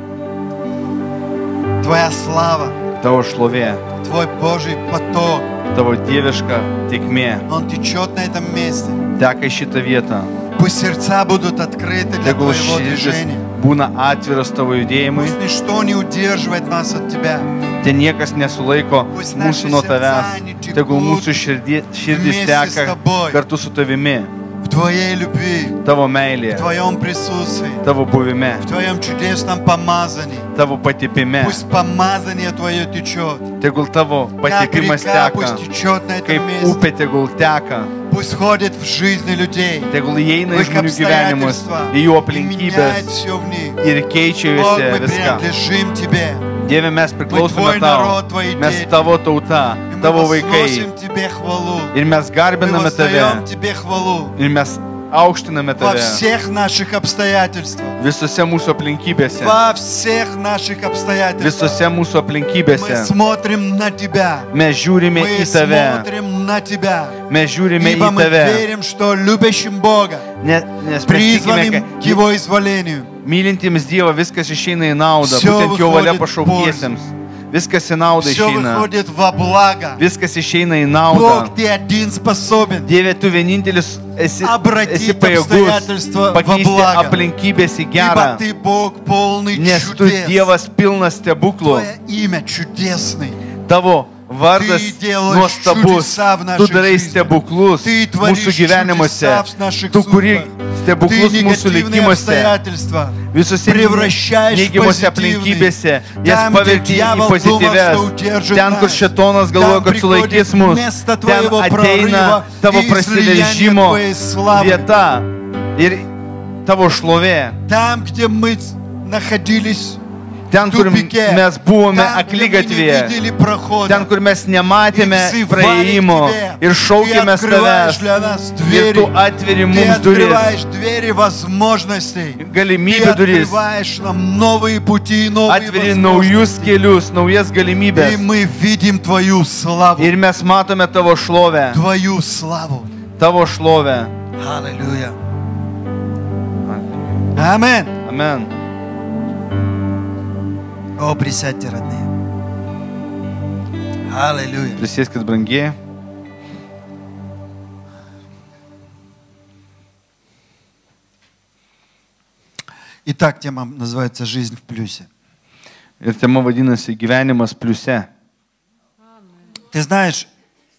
Твоя слава, tavo šlovė, Твой Божий поток, tavo dieviška tėkmė он течет на этом месте. teka į šitą vietą. Пусть сердца будут открыты для Tegul Твоего širdis движения. būna atviras tavo judėjimui, Пусть ничто не удерживает нас от Тебя. ten niekas nesulaiko Пусть mūsų наши nuo сердца, tavęs. они Tegul текут mūsų širdį, širdis вместе с teka тобой. kartu su tavimi, В Твоей любви, tavo в meilėje, Твоем присутствии, tavo buvime, в Твоем чудесном помазании. tavo patepime. Пусть помазание Твое течет. Tegul tavo Как patepimas река teka, пусть течет на kaip этом месте. upė tegul teka. Пусть входит в жизни людей, Tegul įeina в į их žmonių gyvenimus, обстоятельства į jų и меняет aplinkybės все в них. ir keičia Бог, juose мы viską. принадлежим Тебе. Dieve, mes priklausome Твой tau, народ, Твои mes дети. tavo tauta, И мы tavo возносим vaikai. Тебе хвалу. Ir mes Мы garbiname воздаем tave, Тебе хвалу ir mes aukštiname во tave всех наших обстоятельствах. visose mūsų aplinkybėse. Во всех наших обстоятельствах. Visose mūsų Мы aplinkybėse. смотрим на Тебя. Mes žiūrime Мы į tave, смотрим на Тебя. mes žiūrime Ибо į мы tave, верим, что любящим Бога, ne, nes mes tikime, призванным kad к Его изволению, mylintiems Dievą viskas išeina į naudą, Всё būtent jo valia выходит в pašauktiesiems. Viskas į naudą все išeina, выходит во благо. viskas išeina į naudą. Бог, Ты один способен Dieve, tu vienintelis esi, esi обратить pajėgus обстоятельства во pakeisti благо. aplinkybės į Ибо gerą, Ты Бог полный nes tu чудес. Dievas pilnas stebuklų. Твое имя чудесный. Tavo vardas Ты делаешь nuostabus, чудеса в tu нашей darai жизни. stebuklus Ты творишь mūsų gyvenimuose, чудеса в наших tu kuri судьбах. Ты stebuklus mūsų негативные likimuose, обстоятельства visose превращаешь в neigiamose позитивные. aplinkybėse, jas Там, где paverti į дьявол думал, что pozityves. удержит Ten, kur нас, šetonas galvoja, там kad приходит sulaikys mus, место ten твоего ateina прорыва tavo и излияния prasiveržimo твоей славы. vieta ir tavo šlovė. Там, где мы находились Ten, в kur тупике, mes buvome там, где мы не akligatvėje, видели прохода, ten, kur mes и nematėme взывали к praėjimo Тебе. ir šaukėme Ты открываешь savęs. для нас Ir двери. tu atveri Ты mums duris, открываешь двери возможностей. Ты galimybių duris, открываешь нам новые пути, новые atveri возможности. naujus kelius, naujas И galimybės. мы видим Твою славу. Ir mes matome tavo šlovę, Твою славу. tavo šlovę. Аллилуйя. Амин. Amen. О, присядьте, родные. Аллилуйя. Prisėskit, brangieji. Итак, тема называется «Жизнь в плюсе». Ir tema vadinasi gyvenimas pliuse. Ты знаешь,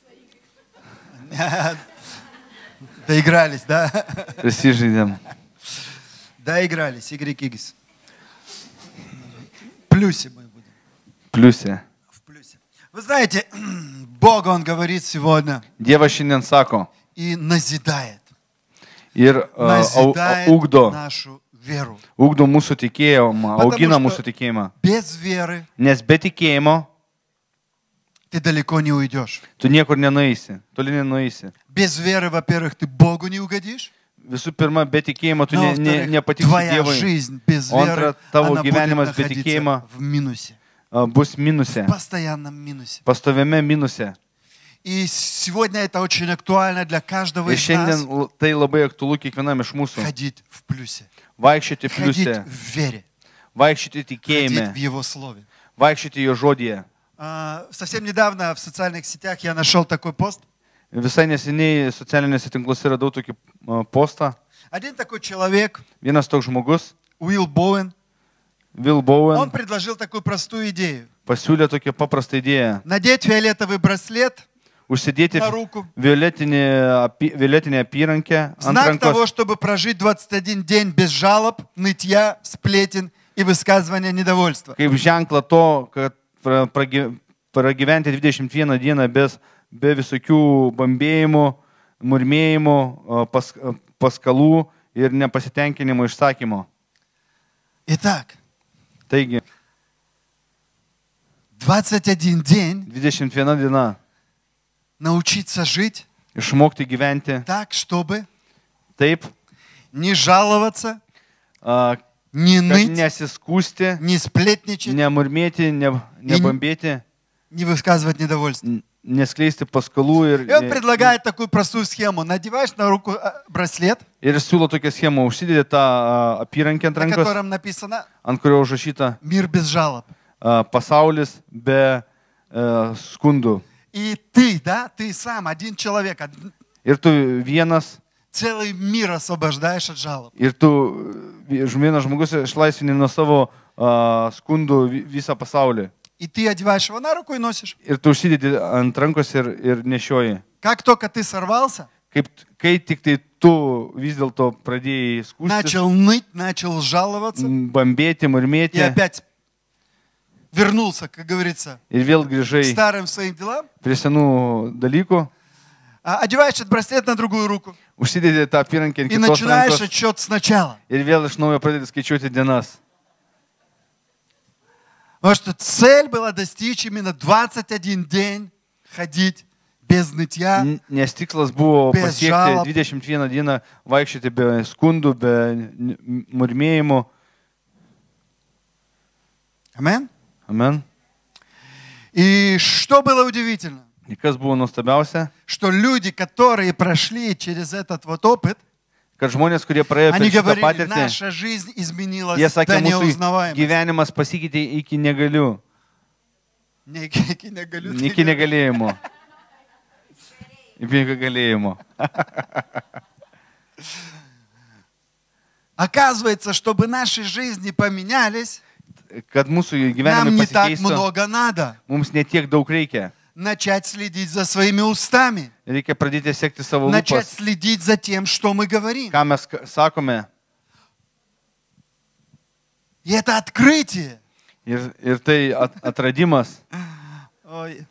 доигрались, да? Prisižaidėm. Доигрались, Игорь Кигис. В плюсе мы будем. Pliuse. В плюсе. Вы знаете, Бог, Он говорит сегодня Dievas šiandien sako и назидает. ir uh, au, Назидает ugdo, нашу веру. ugdo mūsų tikėjimą, Потому augina что mūsų tikėjimą. Без веры Nes be tikėjimo ты далеко не уйдешь. tu niekur nenueisi, toli nenueisi. Без веры, во-первых, ты Богу не угодишь. Visų pirma, be tikėjimo tu Но, ne, ne, во-вторых, nepatiksi твоя Dievui. жизнь без O веры, antra, tavo она будет gyvenimas be находиться tikėjimo в минусе. uh, bus minuse, В постоянном минусе. pastoviame minuse. И сегодня это очень актуально для каждого Ir из šiandien нас l- tai labai aktualu kiekvienam iš mūsų. ходить в плюсе. Vaikščioti Ходить pliuse, в вере. vaikščioti Ходить tikėjime, в Его Слове. vaikščioti jo žodyje. А, Совсем недавно в социальных сетях я нашел такой пост. Visai neseniai socialiniuose tinkluose radau tokį uh, postą. Один такой человек, Vienas toks žmogus, Уилл Боуэн, Will он Bowen, предложил такую простую идею. pasiūlė tokią paprastą idėją. Надеть фиолетовый браслет Užsidėti на руку. violetinę, api, violetinę apyrankę В ant знак того, rankos, чтобы прожить двадцать один день без жалоб, нытья, сплетен и высказывания недовольства. kaip ženklą to, kad pra- pragi- pragyventi dvidešimt vieną dieną bez, be visokių bambėjimų, murmėjimų, a, pas, a, paskalų ir nepasitenkinimo išsakymo. Итак, Taigi, двадцать один день dvidešimt viena diena научиться жить išmokti gyventi так, чтобы taip, не жаловаться, a, не kad ныть, nesiskūsti, не сплетничать, nemurmėti, ne, nebambėti, не высказывать недовольство. n- neskleisti paskalų ir, И он предлагает такую простую схему. Надеваешь на руку а, браслет, ir siūlo tokią schemą. Užsidėti tą a, apyrankę ant на rankos, котором написано ant kurio užrašyta «Мир без жалоб». a, pasaulis be a, skundų. И ты, да, ты сам, один человек, один- Ir tu vienas, целый мир освобождаешь от жалоб. ir tu vi- vienas žmogus išlaisvini nuo savo a, skundų vi- visą pasaulį. И ты одеваешь его на руку и носишь. Ir tu užsidėti ant rankos ir, ir nešioji. Как только ты сорвался, Kaip, kai tik tai tu vis dėlto pradėjai skūstis, начал ныть, начал жаловаться bambėti, и murmėti опять вернулся, как говорится, ir vėl к grįžai старым своим делам, prie senų dalykų, а одеваешь этот браслет на другую руку užsidėti tą apyrankę ant и kitos начинаешь rankos отчет сначала. ir vėl iš naujo pradėti skaičiuoti dienas. Потому что цель была достичь именно двадцать один день ходить без нытья, N- Nes tikslas buvo Be pasiekti žalab. dvidešimt vieną dieną vaikščioti be skundų, be n- murmėjimų. Amen. Amen. И что было удивительно, Ir kas buvo nuostabiausia, что люди, которые прошли через этот вот опыт, kad žmonės, kurie praėjo per они šitą говорили, patirtį, наша жизнь изменилась jie sakė, до mūsų неузнаваемости. gyvenimas pasikeitė iki negalių, Не- не- не голю- iki negalėjimo. Iki negalėjimo. Оказывается, чтобы наши жизни поменялись, Kad mūsų нам gyvenimai не так pasikeistų, много надо. mums ne tiek daug reikia. Начать следить за своими устами. Reikia pradėti sekti savo Начать lūpas, следить за тем, что мы говорим. ką mes k- sakome. И это открытие. Ir, ir tai at, atradimas. Ой.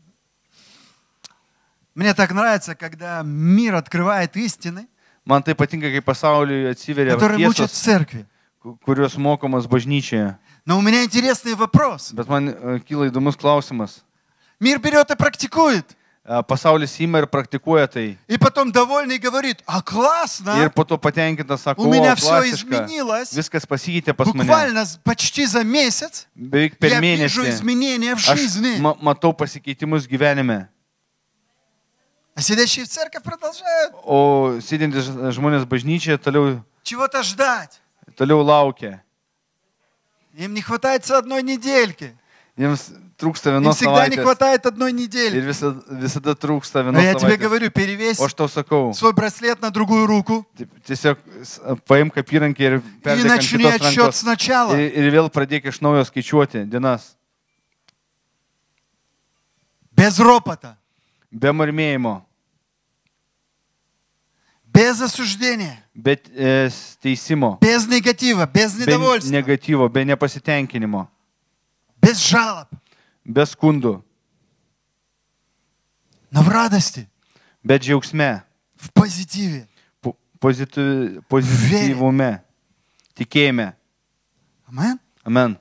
Мне так нравится, когда мир открывает истины, Man tai patinka, kai pasauliui atsiveria которые учат в tiesos, церкви. ku- kurios mokomas bažnyčioje. Но у меня интересный вопрос. Bet man e, kyla įdomus klausimas. Мир берет и практикует. E, Pasaulis ima ir praktikuoja tai. И потом довольный говорит, а классно, Ir po to patenkintas sako, у o, меня все klasiška. изменилось. Viskas pasikeitė pas mane. Буквально с- почти за месяц Beveik per я вижу mėnesį изменения в aš жизни. ma matau pasikeitimus gyvenime. А сидящие в церковь продолжают O sėdintys žmonės bažnyčioje toliau, чего-то ждать. toliau laukia. Им не хватает одной недельки. Jiems trūksta Им vienos всегда не savaitės. хватает одной Ir недели. visada, visada trūksta Но vienos я тебе savaitės. говорю, перевесь O aš tau sakau, свой браслет на другую руку ti- tiesiog s- paimk apyrankį ir и perdėk ant начни kitos отсчет rankos. сначала. Ir, ir vėl pradėk iš naujo skaičiuoti dienas. Без ропота, Be murmėjimo, без осуждения, be e, teisimo, без негатива, без be недовольства, negatyvo, be nepasitenkinimo, без жалоб, be skundų, но в радости, be džiaugsme, в позитиве. po- pozityvi- pozityvume, tikėjime. Амен? Amen.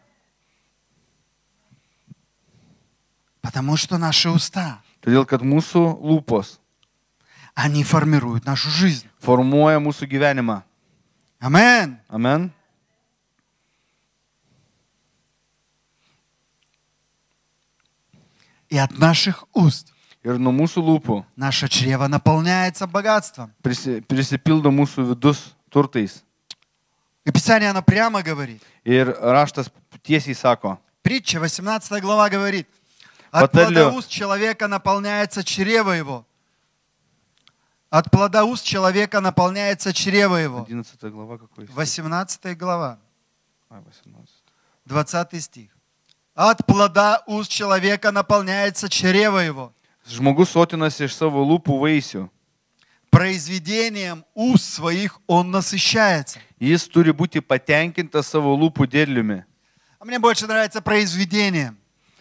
Потому что наши уста, Todėl, kad mūsų lūpos они формируют нашу жизнь. formuoja mūsų gyvenimą. Амен. Amen. И от наших уст Ir nuo mūsų lūpų наше чрево наполняется богатством. prisi, prisipildo mūsų vidus turtais. И Писание оно прямо говорит. Ir raštas tiesiai sako, Притча, восемнадцатая глава говорит, от Пателю. плода уст человека наполняется чрево его. От плода уст человека наполняется чрево его. одиннадцатая глава какой? стих? восемнадцатая глава, А, восемнадцатый. двадцатый стих. От плода уст человека наполняется чрево его. Žmogus sotinasi iš savo lūpų vaisių. Произведением уст своих он насыщается. Jis turi būti patenkintas savo lūpų derliumi. А мне больше нравится произведением.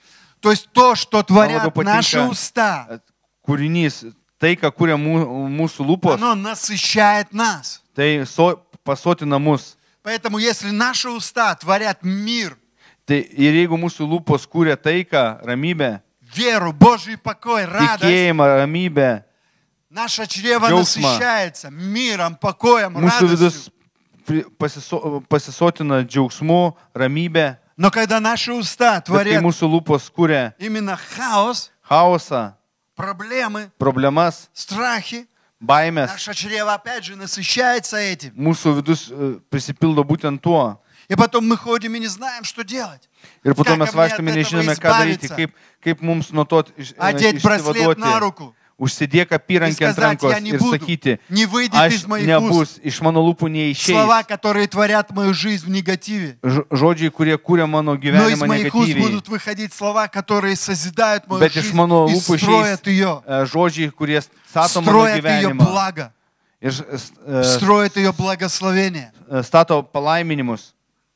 То есть то, что творят labiau patinka- наши уста, Kūrinys, tai, ką kūrė mū- mūsų lūpos, оно насыщает нас. tai so, pasotina mus. Поэтому если наши уста творят мир, Tai ir jeigu mūsų lūpos kūrė taiką, ramybę, веру, Божий покой, радость, tikėjimą, ramybę, наше чрево Дžiaugsmą. насыщается миром, покоем, mūsų vidus радостью. pri- pasiso, pasisotina džiaugsmu, ramybę, Но когда наши уста bet kai творят mūsų lūpos kūrė именно хаос, chaosą, проблемы, problemas, страхи, baimės, наше чрево опять же насыщается этим. mūsų vidus e, prisipildo būtent tuo. И потом мы ходим и не знаем, что делать. Ir po to Как mes мне от vaikštame, этого nežinome, ką daryti, избавиться? kaip, kaip mums nuo to iš- e, Одеть браслет на išsivaduoti. руку Užsidėk и apyrankę ant сказать, rankos я не ir буду, sakyti, не выйдет aš из моих nebus, уст. iš mano lūpų Слова, neišeis. которые творят мою жизнь в негативе. Ž- Žodžiai, kurie kūrė mano Но из gyvenimą моих уст negatyviai. будут выходить слова, которые созидают мою Bet iš жизнь mano и lūpų išeis строят ее. e, žodžiai, kurie stato mano Строят ее gyvenimą. благо, Ir e, строят ее благословение. e, stato palaiminimus.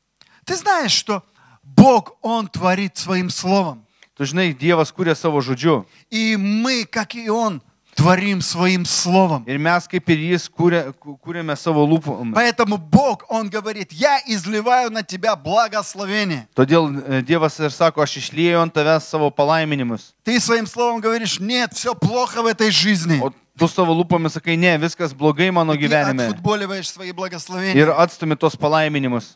Ты знаешь, что Бог, Он творит своим словом. Tu žinai, Dievas kūrė savo žodžiu. И мы, как и Он, творим своим словом. Ir mes kaip ir jis kūrė, kūrėme savo lūpom. Поэтому Бог, Он говорит, я изливаю на тебя благословение. Todėl e, Dievas ir sako, aš išlieju ant tavęs savo palaiminimus. Ты своим словом говоришь, нет, все плохо в этой жизни. O tu savo lūpomis sakai, ne, viskas blogai mano Ты gyvenime. отфутболиваешь свои Ir благословения atstumi tos palaiminimus.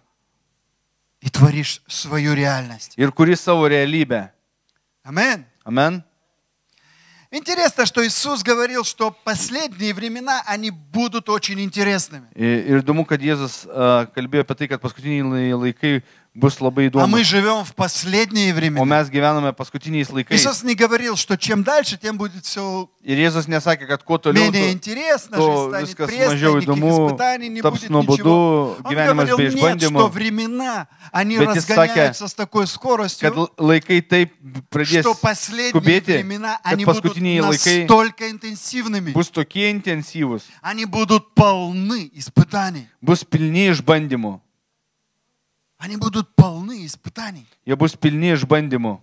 и творишь свою реальность. Ir kuri savo realybę. Амин. Amen. Интересно, что Иисус говорил, что последние времена, они будут очень интересными. Ir ir įdomu, kad Jėzus uh, kalbėjo apie tai, kad paskutiniai lai- laikai bus labai А įdomu. мы живем в последние O времена. mes gyvename paskutiniais laikais. Иисус не говорил, что чем дальше, тем будет все Ir Jėzus nesakė, kad kuo toliau, менее tuo, интересно, tuo жизнь viskas станет пресной, mažiau никаких įdomu, испытаний не taps будет nuobodu, ничего. Он gyvenimas говорил, be нет, что išbandymų. времена, они Bet jis sakė, разгоняются с такой скоростью, kad laikai taip pradės что последние skubėti, времена, kad они будут paskutiniai laikai настолько интенсивными. bus tokie intensyvūs, Они будут полны испытаний. bus pilni išbandymų. Они будут полны испытаний. Jie bus pilni išbandymų.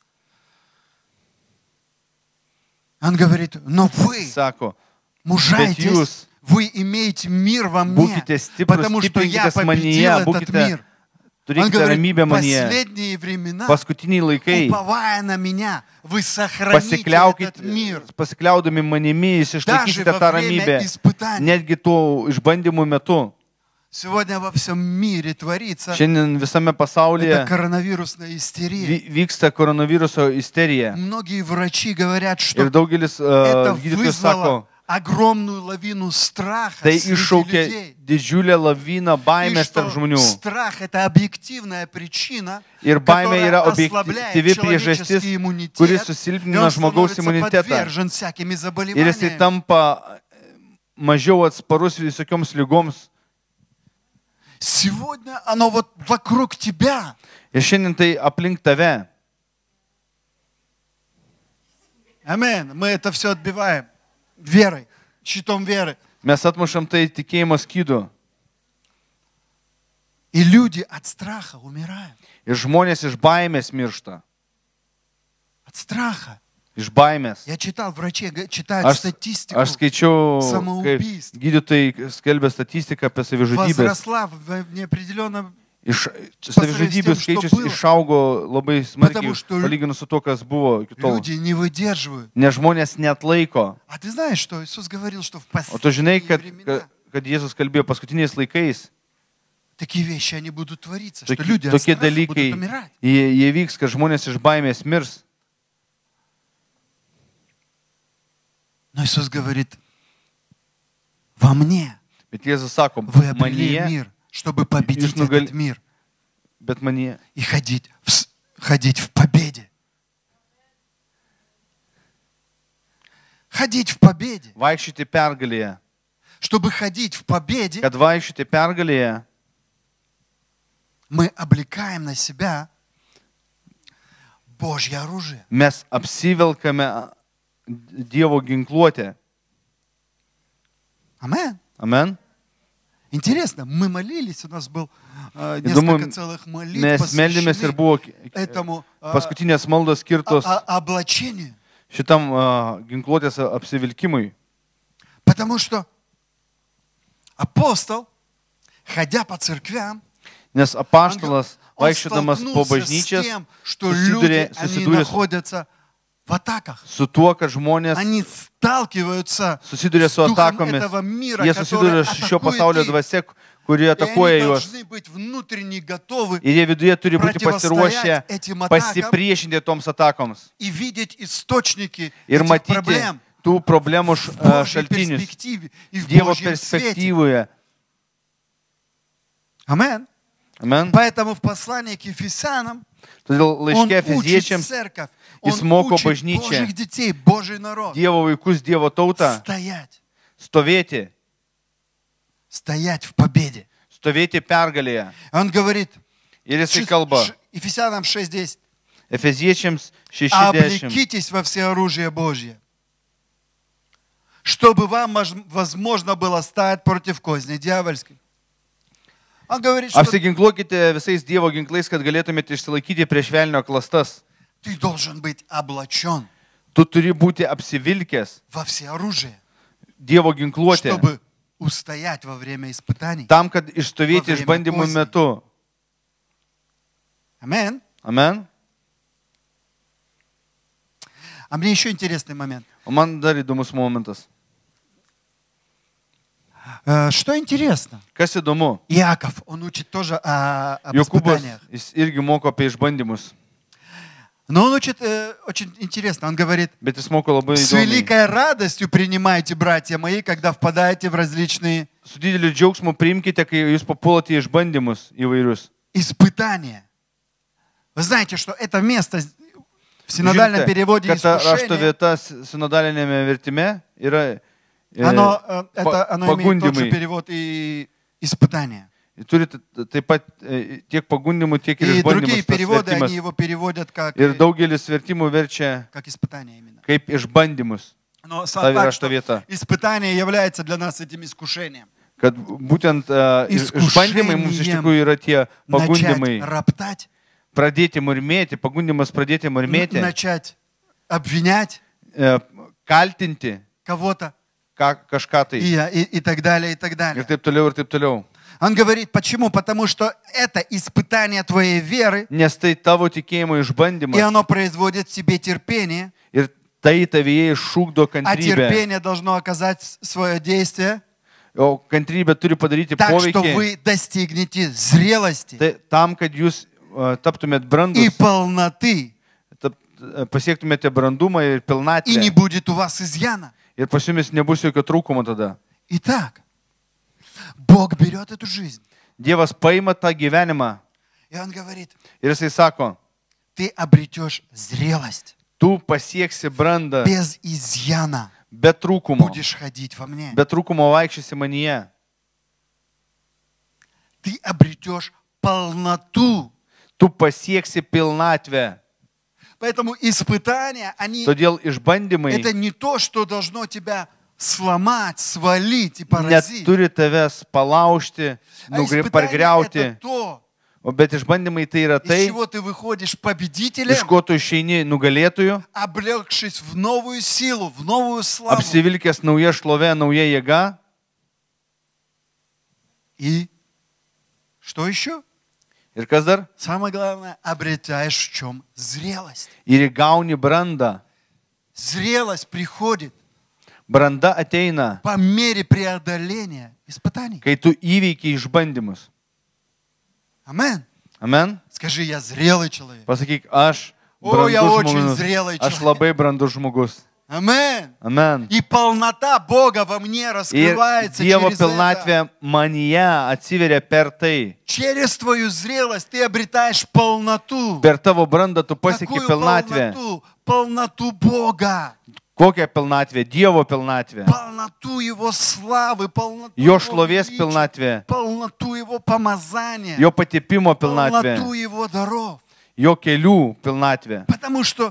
Он говорит, но вы Sako, мужайтесь, jūs вы имеете мир во мне, būkite stiprus, потому что я stiprinkitės победил manyje, этот būkite, мир. Он turėkite говорит, ramybę manyje. последние времена, Paskutiniai laikai, уповая на меня, вы сохраните pasikliaukit, этот мир. pasikliaudami manimi, jūs Даже išlaikysite во tą время ramybę, испытаний. netgi tų išbandymų metu. Сегодня во всем мире творится Šiandien visame эта pasaulyje коронавирусная истерия. vy- vyksta koronaviruso isterija. Многие врачи говорят, что Ir daugelis это uh, gydytojų вызвало sako, огромную лавину страха tai среди iššaukė людей. didžiulę laviną И baimės tarp что žmonių. страх — это объективная причина, Ir baimė yra которая ослабляет objektyvi priežastis, человеческий иммунитет, kuri и он susilpnina žmogaus становится imunitetą. подвержен всяким Ir jisai заболеваниям. tampa mažiau atsparus visokioms lygoms. Сегодня оно вот вокруг тебя. Ir šiandien tai aplink tave. Амин. Мы это все отбиваем верой, щитом веры. Mes atmušam tai tikėjimo skydu. И люди от страха умирают. Ir žmonės iš baimės miršta. От страха. Iš baimės. Я читал, врачи г- читают Aš, статистику. aš skaičiau, kaip Samaubyst. gydytojai skelbia statistiką apie savižudybės. Возросла в неопределенном... Iš, По savižudybių сравнению с тем, skaičius что было. išaugo labai smarkiai, Потому что palyginus su to, kas buvo iki tol. Люди не выдерживают. Nes žmonės net laiko. А ты знаешь, что Иисус говорил, что в O tu žinai, последние kad, времена kad, kad Jėzus kalbėjo paskutiniais laikais, такие вещи, они будут твориться, что tokie, люди от tokie страха dalykai, будут умирать. jie, jie vyks, kad žmonės iš baimės mirs. Но Иисус говорит, во мне Bet Jėzus sako, вы обрели manyje, мир, чтобы победить Jūs nugal- этот мир bet manyje. и ходить в, с- ходить в победе. Ходить в победе. Vaikščioti pergalėje. Чтобы ходить в победе, Kad vaikščioti pergalėje, мы облекаем на себя Божье оружие. mes apsivelkame Dievo ginkluotę. Амен. Amen. Интересно, мы молились, у нас был э, Įdomu, несколько целых молитв, mes meldėmės ir посвящены buvo этому э, paskutinės maldos skirtos о- о- облачению. šitam uh, ginkluotės apsivilkimui. Потому что апостол, ходя по церквям, Nes он, apaštalas, он vaikščiodamas po столкнулся с bažnyčias, тем, что люди, susidūrė, они susidūrė su, находятся в атаках. su tuo, kad žmonės Они сталкиваются susiduria с su духом atakomis. этого мира, Jie который susiduria su šio атакует pasaulio их. dvasia, kuri И atakuoja они juos. должны быть внутренне готовы Ir jie viduje turi būti противостоять pasiruošę этим атакам pasipriešinti toms atakoms. и видеть источники Ir этих matyti проблем tų problemų в š- Божьей šaltinius перспективе и в Dievo Божьем свете. perspektyvoje. Амен. Amen. Поэтому в послании к Ефесянам Todėl он laiške учит Efeziečiams церковь, он jis moko учит bažnyčią, Божьих детей, Божий народ Dievo vaikus, Dievo tautą, стоять, stovėti, стоять в победе. stovėti pergalėje. Он говорит, Ir jisai шест- kalba ш- Ефесянам шесть десять, Efeziečiams šešiasdešimt. облекитесь во всеоружие Божье, чтобы вам мож- возможно было стать против козни дьявольской. Он говорит, что Apsiginkluokite visais Dievo ginklais, kad galėtumėte išsilaikyti prieš velnio klastas. ты должен быть облачен Tu turi būti apsivilkęs во всеоружие, Dievo ginkluotę, чтобы устоять во время испытаний. tam, kad išstovėti Pavrėmė išbandymų kozį. metu. Амен. Amen. А мне еще интересный момент. O man dar įdomus momentas. Э, Что интересно? Kas įdomu? Иаков, он учит тоже о, об Jokūbas, испытаниях. jis irgi moko apie išbandymus. Но он учит э, очень интересно. Он говорит, Bet jis moko labai с įdomiai. великой радостью принимайте, братья мои, когда впадаете в различные Su dideliu džiaugsmu priimkite, kai jūs papuolate į išbandymus įvairius. испытание. Вы знаете, что это место в синодальном переводе искушение, синодальными вертиме, оно, это, оно имеет тот же перевод и испытание. И другие переводы, они его переводят как, как испытание именно. Но сам факт, что испытание является для нас этим искушением. Искушением начать роптать, начать обвинять кого-то и, и, и так далее, и так далее. Он говорит, почему? Потому что это испытание твоей веры, и оно производит в себе терпение, а терпение должно оказать свое действие, так что вы достигнете зрелости и полноты, и не будет у вас изъяна. Итак, Бог берет эту жизнь. Dievas paima tą gyvenimą. И Он говорит, ir jisai sako, ты обретешь зрелость. Tu pasieksi brandą. Без изъяна. Be trūkumo. Будешь ходить во мне. Be trūkumo vaikščiosi manyje. Ты обретешь полноту. Tu pasieksi pilnatvę. Поэтому испытания, они, Todėl išbandymai, это не то, что должно тебя сломать, свалить и поразить. Neturi tavęs palaužti, А nugri- испытание pargriauti. это то, O bet išbandymai tai yra из tai, чего ты выходишь iš победителем, ko tu išeini nugalėtoju, облегшись в новую силу, в новую славу. apsivilkęs nauja šlovė, nauja jėga. И что еще? Ir kas dar? Самое главное, обретаешь в чем зрелость. Ir įgauni brandą. Зрелость приходит Branda ateina, по мере преодоления испытаний. kai tu įveikiai išbandymus. Амен. Amen? Скажи, я зрелый человек. Pasakyk, aš O, я brandus очень žmogus. зрелый Aš человек. labai brandus žmogus. Амен. Amen. И полнота Бога во мне Ir раскрывается Dievo через это. pilnatvė manyje atsiveria per tai. Через твою зрелость ты обретаешь полноту. Per tavo brandą tu pasieki Какую pilnatvę. полноту? Полноту Бога. Kokią pilnatvę? Dievo pilnatvę. Полноту Его славы, полноту Jo Его šlovės величия, pilnatvė. полноту Его помазания, Jo patepimo pilnatvė. полноту Его даров. Jo kelių pilnatvė. Потому что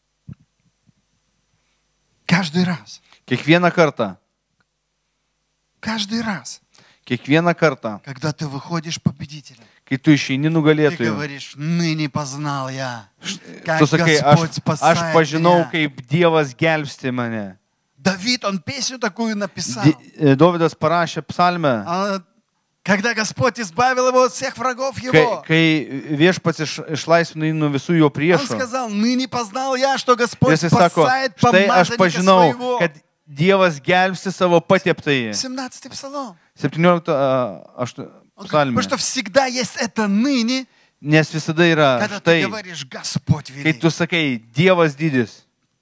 каждый раз, Kiekvieną kartą. каждый раз, Kiekvieną kartą. когда ты выходишь победителем, Kai tu išeini ты nugalėtoju. говоришь, ныне познал я, как Tu sakai, aš, Господь aš спасает pažinau, меня. kaip Dievas gelbsti mane. Давид, он песню такую написал. Di- Dovydas parašė psalmę, А, Когда Господь избавил его от всех врагов kai, его, kai viešpats iš, išlaisvino jį nuo visų jo он priešų. сказал, ныне познал я, что Ir Господь jisai sako, спасает štai aš помазанника pažinau, своего. kad Dievas gelbsti savo pateptąjį. семнадцатый псалом. septynioliktą aštu- Он говорит, psalmė. потому что всегда есть это ныне, Nes visada yra когда ты štai, говоришь, Господь kai велик. tu sakai, Dievas didis.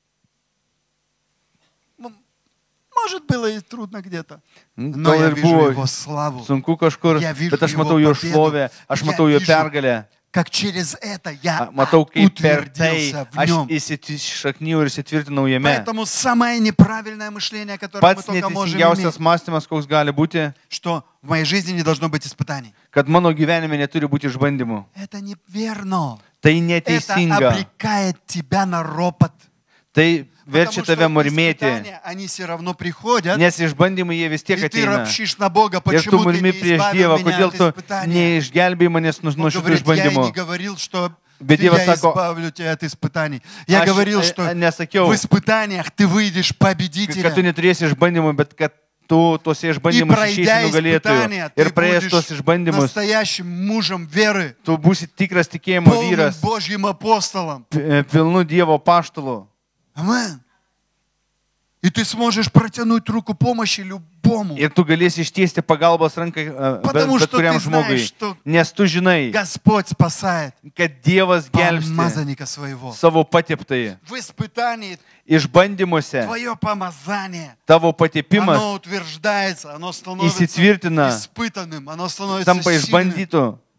Может, было и трудно где-то, но Gal я ir вижу buvo Его славу, sunku kažkur, Я вижу bet aš его matau jo победу. šlovę, aš Я matau jo вижу, pergalę. как через это я Matau, kaip per tai утвердился в aš нем. įsišaknyju ir įsitvirtinau jame. Поэтому самое неправильное мышление, которое мы Pats только можем neteisingiausias иметь, mąstymas, koks gali būti, что в моей жизни не должно быть испытаний. kad mano gyvenime neturi būti išbandymų. Это неверно. Tai Это neteisinga. обрекает тебя на ропот. Tai verčia Потому tave что murmėti. испытания, они все равно приходят, Nes išbandymai jie vis tiek и ты ateina. ропщишь на Бога, Ir tu почему ты murmi не prieš избавил Dievą, меня kodėl от tu испытания. neišgelbėjai manęs nuo Он nuo šitų говорит, я и išbandymų. не говорил, что Bet я Dievas sako, избавлю тебя от испытаний. Я aš говорил, e, что nesakiau, в испытаниях ты выйдешь kad tu победителем. neturėsi išbandymų, bet kad tu tuose И išbandymus пройдя išeisi nugalėtoju. испытания, Ir ты praėjęs tuos будешь išbandymus, настоящим мужем веры, tu būsi tikras tikėjimo полным vyras, Божьим апостолом. pi- pilnu Dievo paštalu. Амен. И ты сможешь протянуть руку помощи любому. Ir tu galėsi ištiesti pagalbos ranką e, bet, Потому bet что kuriam ты знаешь, žmogui. что Nes tu žinai, Господь спасает kad Dievas gelbsti помазанника своего. savo pateptąjį. В испытании Išbandymuose твое помазание, tavo patepimas оно утверждается, оно становится įsitvirtina, испытанным, оно становится tampa сильным. išbandytų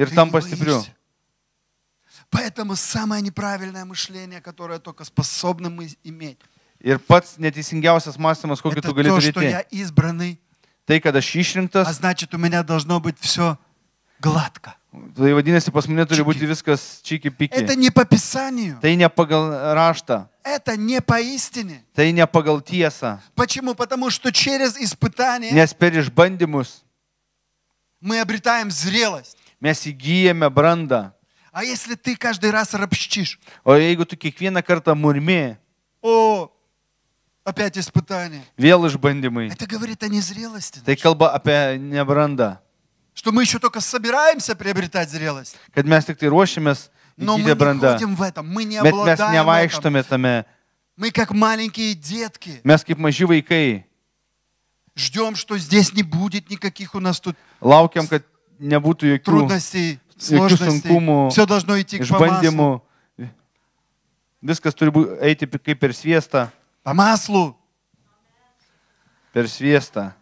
Ir tam pastipriu. Поэтому самое неправильное мышление, которое только способны мы иметь, ir pats neteisingiausias mąstymas, kokį tu gali turėti. Это то, что я избранный, tai, kad aš išrinktas, а значит, у меня должно быть все гладко. Tai vadinasi, pas mane turi būti viskas čiki-piki. Это не по Писанию. Tai ne pagal raštą. Это не по истине. Tai ne pagal tiesą. Почему? Потому что через испытания Nes per išbandymus мы обретаем зрелость. mes įgyjame brandą. А если ты каждый раз ропщишь? O jeigu tu kiekvieną kartą murmi, о, опять испытания. Vėl išbandymai. Это говорит о незрелости. Tai kalba apie nebrandą. Что мы еще только собираемся приобретать зрелость. Kad mes tik tai ruošiamės įgyti brandą. Bet mes nevaikštame tame. Мы как маленькие детки. Mes kaip maži vaikai. Ждем, что здесь не будет никаких у нас тут Laukiam, kad nebūtų jokių трудностей, сложностей. Все должно идти по маслу. Viskas turi būti eiti kaip per sviestą. По маслу. Per sviestą.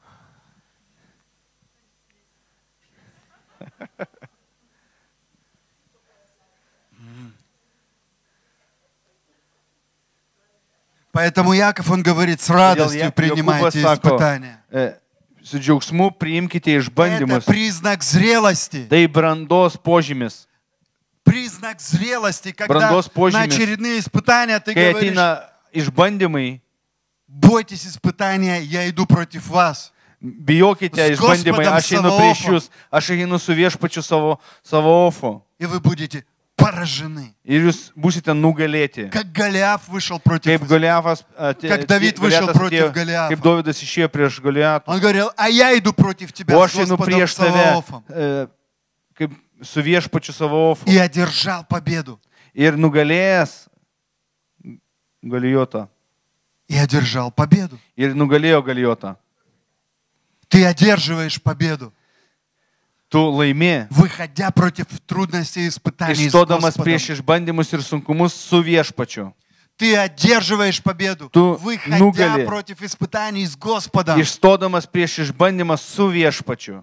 Поэтому Яков, он говорит, с радостью принимайте испытания. Su džiaugsmu priimkite išbandymus. Это признак зрелости. Tai brandos požymis. Признак зрелости, когда на очередные испытания ты говоришь, išbandymai, бойтесь испытания, я иду против вас. Bijokite išbandymai, aš einu prieš jūs, aš einu su viešpačiu savo Savaofu. И вы будете поражены. Ir jūs būsite nugalėti. Как Голиаф вышел против, kaip Goliafas, как Давид вышел против Голиафа. Kaip Dovydas išėjo prieš Goliatą. Он говорил, а я иду против тебя, o aš einu prieš tave, kaip su viešpačiu Savaofu. И одержал победу. Ir nugalėjęs Galijotą. И одержал победу. Ir nugalėjo Galijotą. Ты одерживаешь победу. Tu laimi, выходя против трудностей и испытаний с Господом. Господом. Prieš išbandymus ir sunkumus su viešpačiu. Ты одерживаешь победу, tu выходя nugali, против испытаний с Господом. Išstodamas prieš išbandymą su viešpačiu.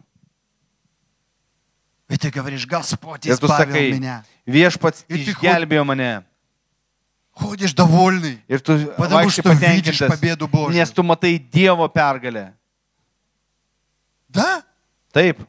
И ты говоришь, Господь избавил sakai, меня. Viešpats išgelbėjo mane. Ходишь довольный, ir tu потому что видишь победу Божью. Nes tu matai Dievo pergalę. Да? Taip.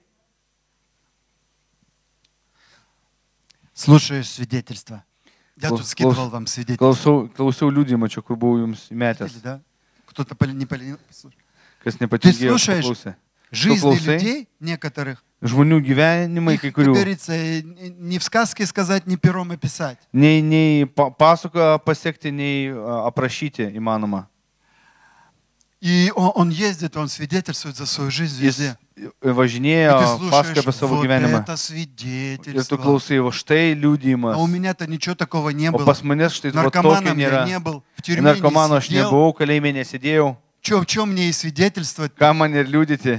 Слушаешь свидетельство. Я тут скидывал вам свидетельство. Klausiau liudijimą čia, kur buvau jums įmetęs. Кто-то не поленился. Kas nepatikėjo, paklausė. Жизни людей некоторых. Žmonių gyvenimai, kai kurių. Как говорится, не в сказке сказать, не пером описать. Nei, nei pasaką pasiekti, nei aprašyti įmanoma. И он, он ездит, он свидетельствует за свою жизнь везде. Važinėjo, pasakoja apie savo gyvenimą. Ir tu klausai, o štai liudijimas. А у меня-то ничего такого не было. O pas manęs štai to tokio nėra. Narkomano aš nebuvau, kalėjime nesėdėjau. Че, в чем мне и свидетельствовать? Ką man ir liudyti?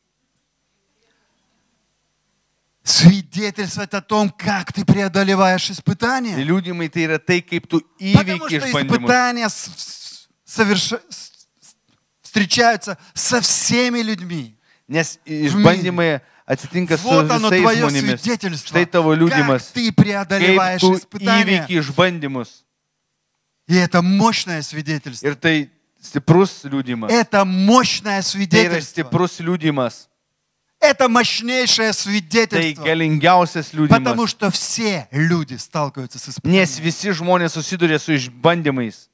Свидетельствовать о том, как ты преодолеваешь испытания. Liudijimai tai yra tai, kaip tu įveiki išbandymus. Потому что испытания соверш... встречаются со всеми людьми. Nes išbandymai atsitinka su visais žmonėmis. Štai tavo liudijimas. Kaip tu įveiki išbandymus. И это мощное свидетельство. Ir tai stiprus liudijimas. Это мощное свидетельство. Tai yra stiprus liudijimas. Это мощнейшее свидетельство. Tai galingiausias liudijimas. Потому что все люди сталкиваются с испытаниями. Nes visi žmonės susiduria su išbandymais.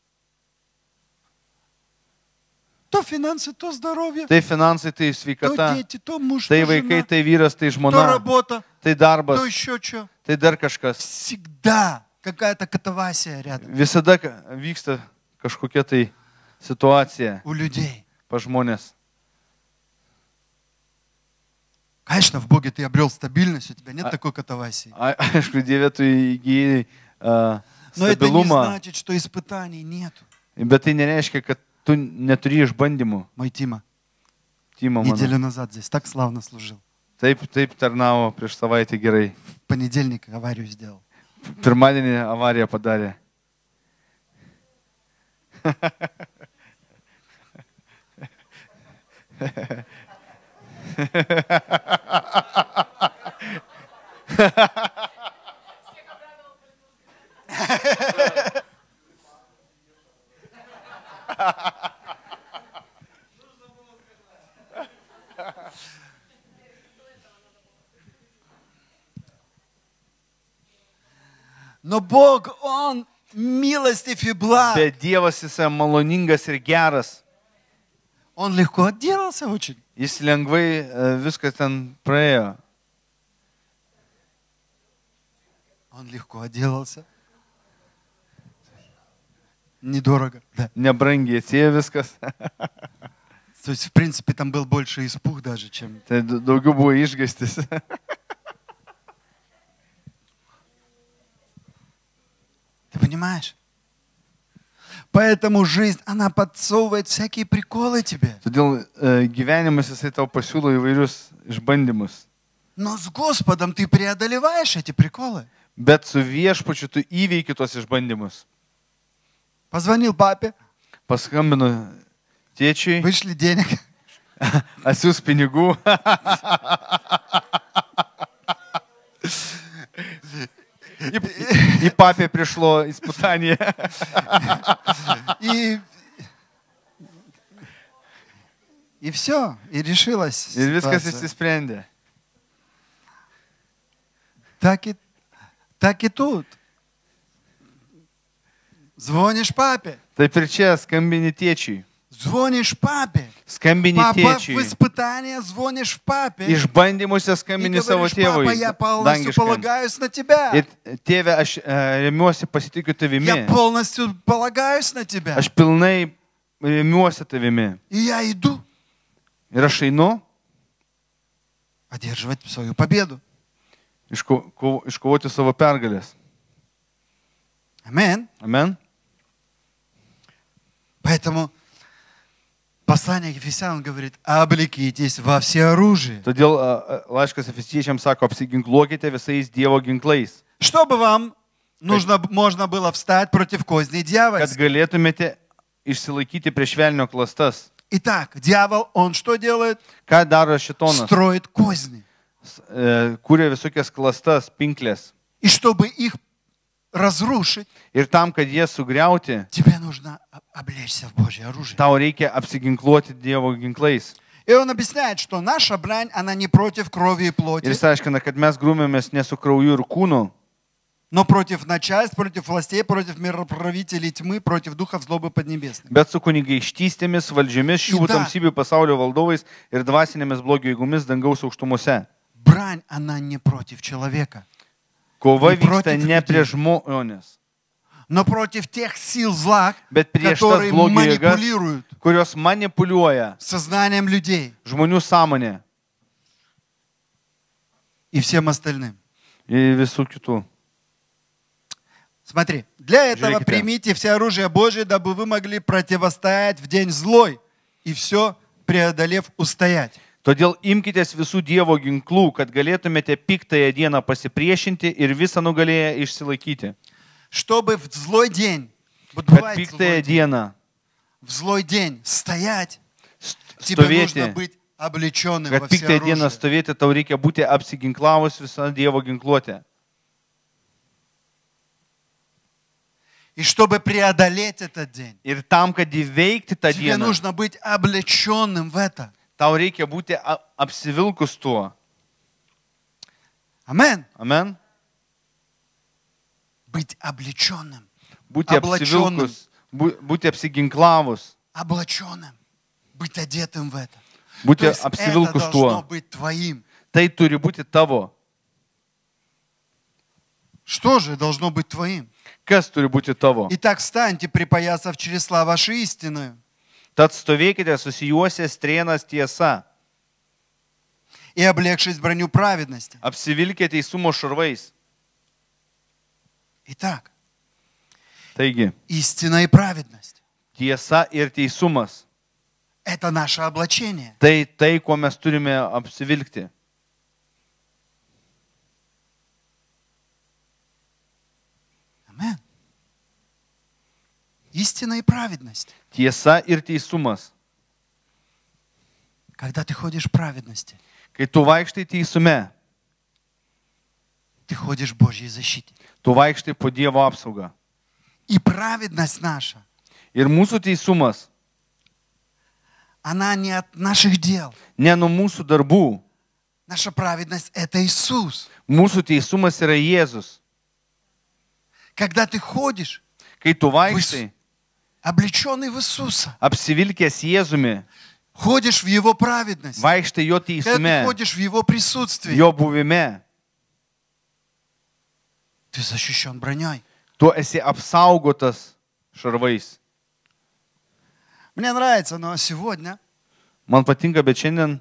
То финансы, то здоровье. Tai finansai, tai sveikata. То дети, то муж, tai то vaikai, жена. tai vyras, tai žmona. То работа. Tai darbas. То еще что. Tai dar kažkas. Всегда какая-то катавасия рядом. Visada vyksta kažkokia tai situacija. У людей. Pa žmonės. Конечно, в Боге ты обрел стабильность, у тебя нет а, такой катавасии. Aišku, Dieve, tu įgyji uh, stabilumą. Но это не значит, что испытаний нету. Bet tai nereiškia, kad tu neturi išbandymų. Мой Тима. Тима, неделю назад здесь так славно служил. Taip, taip tarnavo prieš savaitę gerai. В понедельник аварию сделал. Pirmadienį avariją padarė. Но Бог, Он милостив и благ. Bet Dievas jis maloningas ir geras. Он легко отделался очень. Jis lengvai viską ten praėjo. Он легко отделался. Недорого. Да. Nebrangiai atėjo viskas. То есть, в принципе, там был больше испуг даже, чем... Tai daugiau buvo išgąstis. Ты понимаешь? Поэтому жизнь, она подсовывает всякие приколы тебе. Todėl e, gyvenimas jisai tau pasiūlo įvairius išbandymus. Но с Господом ты преодолеваешь эти приколы. Bet su viešpačiu tu įveiki tuos išbandymus. Позвонил папе. Paskambinu tėčiui. Вышли денег. Atsiųs pinigų. И, и папе пришло испытание. И, и все, и решилась И viskas išsisprendė. Так и, так и тут. Звонишь папе. Taip ir čia skambini tėčiui. Звонишь папе. Skambini tėčiui. В испытание звонишь папе. Išbandymuose skambini savo tėvui. Папа, я полностью полагаюсь на тебя. Ir tėve, aš remiuosi, pasitikiu tavimi. Я полностью полагаюсь на тебя. Aš pilnai remiuosi tavimi. И я иду. Ir aš einu. Одерживать свою победу. Iško, ko, iškovoti savo pergalės. Амен. Amen. Поэтому послание к Ефесянам говорит: облекитесь во всеоружие. Todėl laiškas Efesiečiams sako, apsiginkluokite visais Dievo ginklais. Чтобы вам нужно, можно было встать против козней дьявола. Kad galėtumėte išsilaikyti prieš velnio klastas. Итак, дьявол, он что делает? Ką daro šitonas? Строит козни. Kūrė visokias klastas, pinklės. И чтобы их разрушить, ir tam, kad jie sugriauti, тебе нужно облечься в Божье оружие. Tau reikia apsiginkluoti Dievo ginklais. И он объясняет, что наша брань, она не против крови и плоти, Ir jis aiškina, kad mes grūmėmės ne su krauju ir kūnu, но против начальств, против властей, против мироправителей тьмы, против духов злобы поднебесных. bet su kunigaikštystėmis, valdžiomis, šių tamsybių pasaulio valdovais ir dvasinėmis blogio jėgomis dangaus aukštumose. Брань, она не против человека, Kova vyksta ne prieš žmonės, но против тех сил зла, bet prieš tas которые blogio jėgas, манипулируют kurios manipuliuoja сознанием людей žmonių sąmonė и всем остальным. ir visų kitų. Смотри, для этого Žiūrėkite. примите все оружие Божие, дабы вы могли противостоять в день злой и все преодолев устоять. Todėl imkitės visų Dievo ginklų, kad galėtumėte piktąją dieną pasipriešinti ir visą nugalėję išsilaikyti. Чтобы в злой день, вот Kad бывает piktąją злой день, dieną в злой день стоять, тебе нужно stovėti, быть облеченным во kad все piktąją dieną оружие. stovėti, tau reikia būti apsiginklavus visą Dievo ginkluotę. И чтобы преодолеть этот день, Ir tam, kad įveikti tą тебе dieną, нужно быть облеченным в это. tau reikia būti a- apsivilkus tuo. Амен. Amen. Быть облеченным. Būti Ablačionim. apsivilkus, bū- būti apsiginklavus, Облаченным. Быть одетым в это. būti То есть это apsivilkus должно tuo. быть твоим. Tai turi būti tavo. Что же должно быть твоим? Kas turi būti tavo? Итак, встаньте, припоясав чресла ваши истинную, Tad stovėkite susijuosę strėnas tiesa. и облегшись броню праведности. Apsivilkite teisumo šarvais. Итак, Taigi, истина и праведность tiesa ir teisumas. – это наше облачение. Tai tai, kuo mes turime apsivilkti. Амен. Истина и праведность. Tiesa ir teisumas. Когда ты ходишь в праведности, Kai tu vaikštai teisume, Ты ходишь в Божьей защите. Tu vaikštai po Dievo apsaugą. И праведность наша, Ir mūsų teisumas она не от наших дел. ne nuo mūsų darbų. Наша праведность — это Иисус. Mūsų teisumas yra Jėzus. Когда ты ходишь, Kai tu vaikštai, облеченный в Иисуса, apsivilkęs Jėzumi, ходишь в Его праведность, vaikštai Jo когда ты teisume, ходишь в Его присутствии, Jo buvime, ты защищен броней. tu esi apsaugotas šarvais. Мне нравится, но сегодня Man patinka, bet šiandien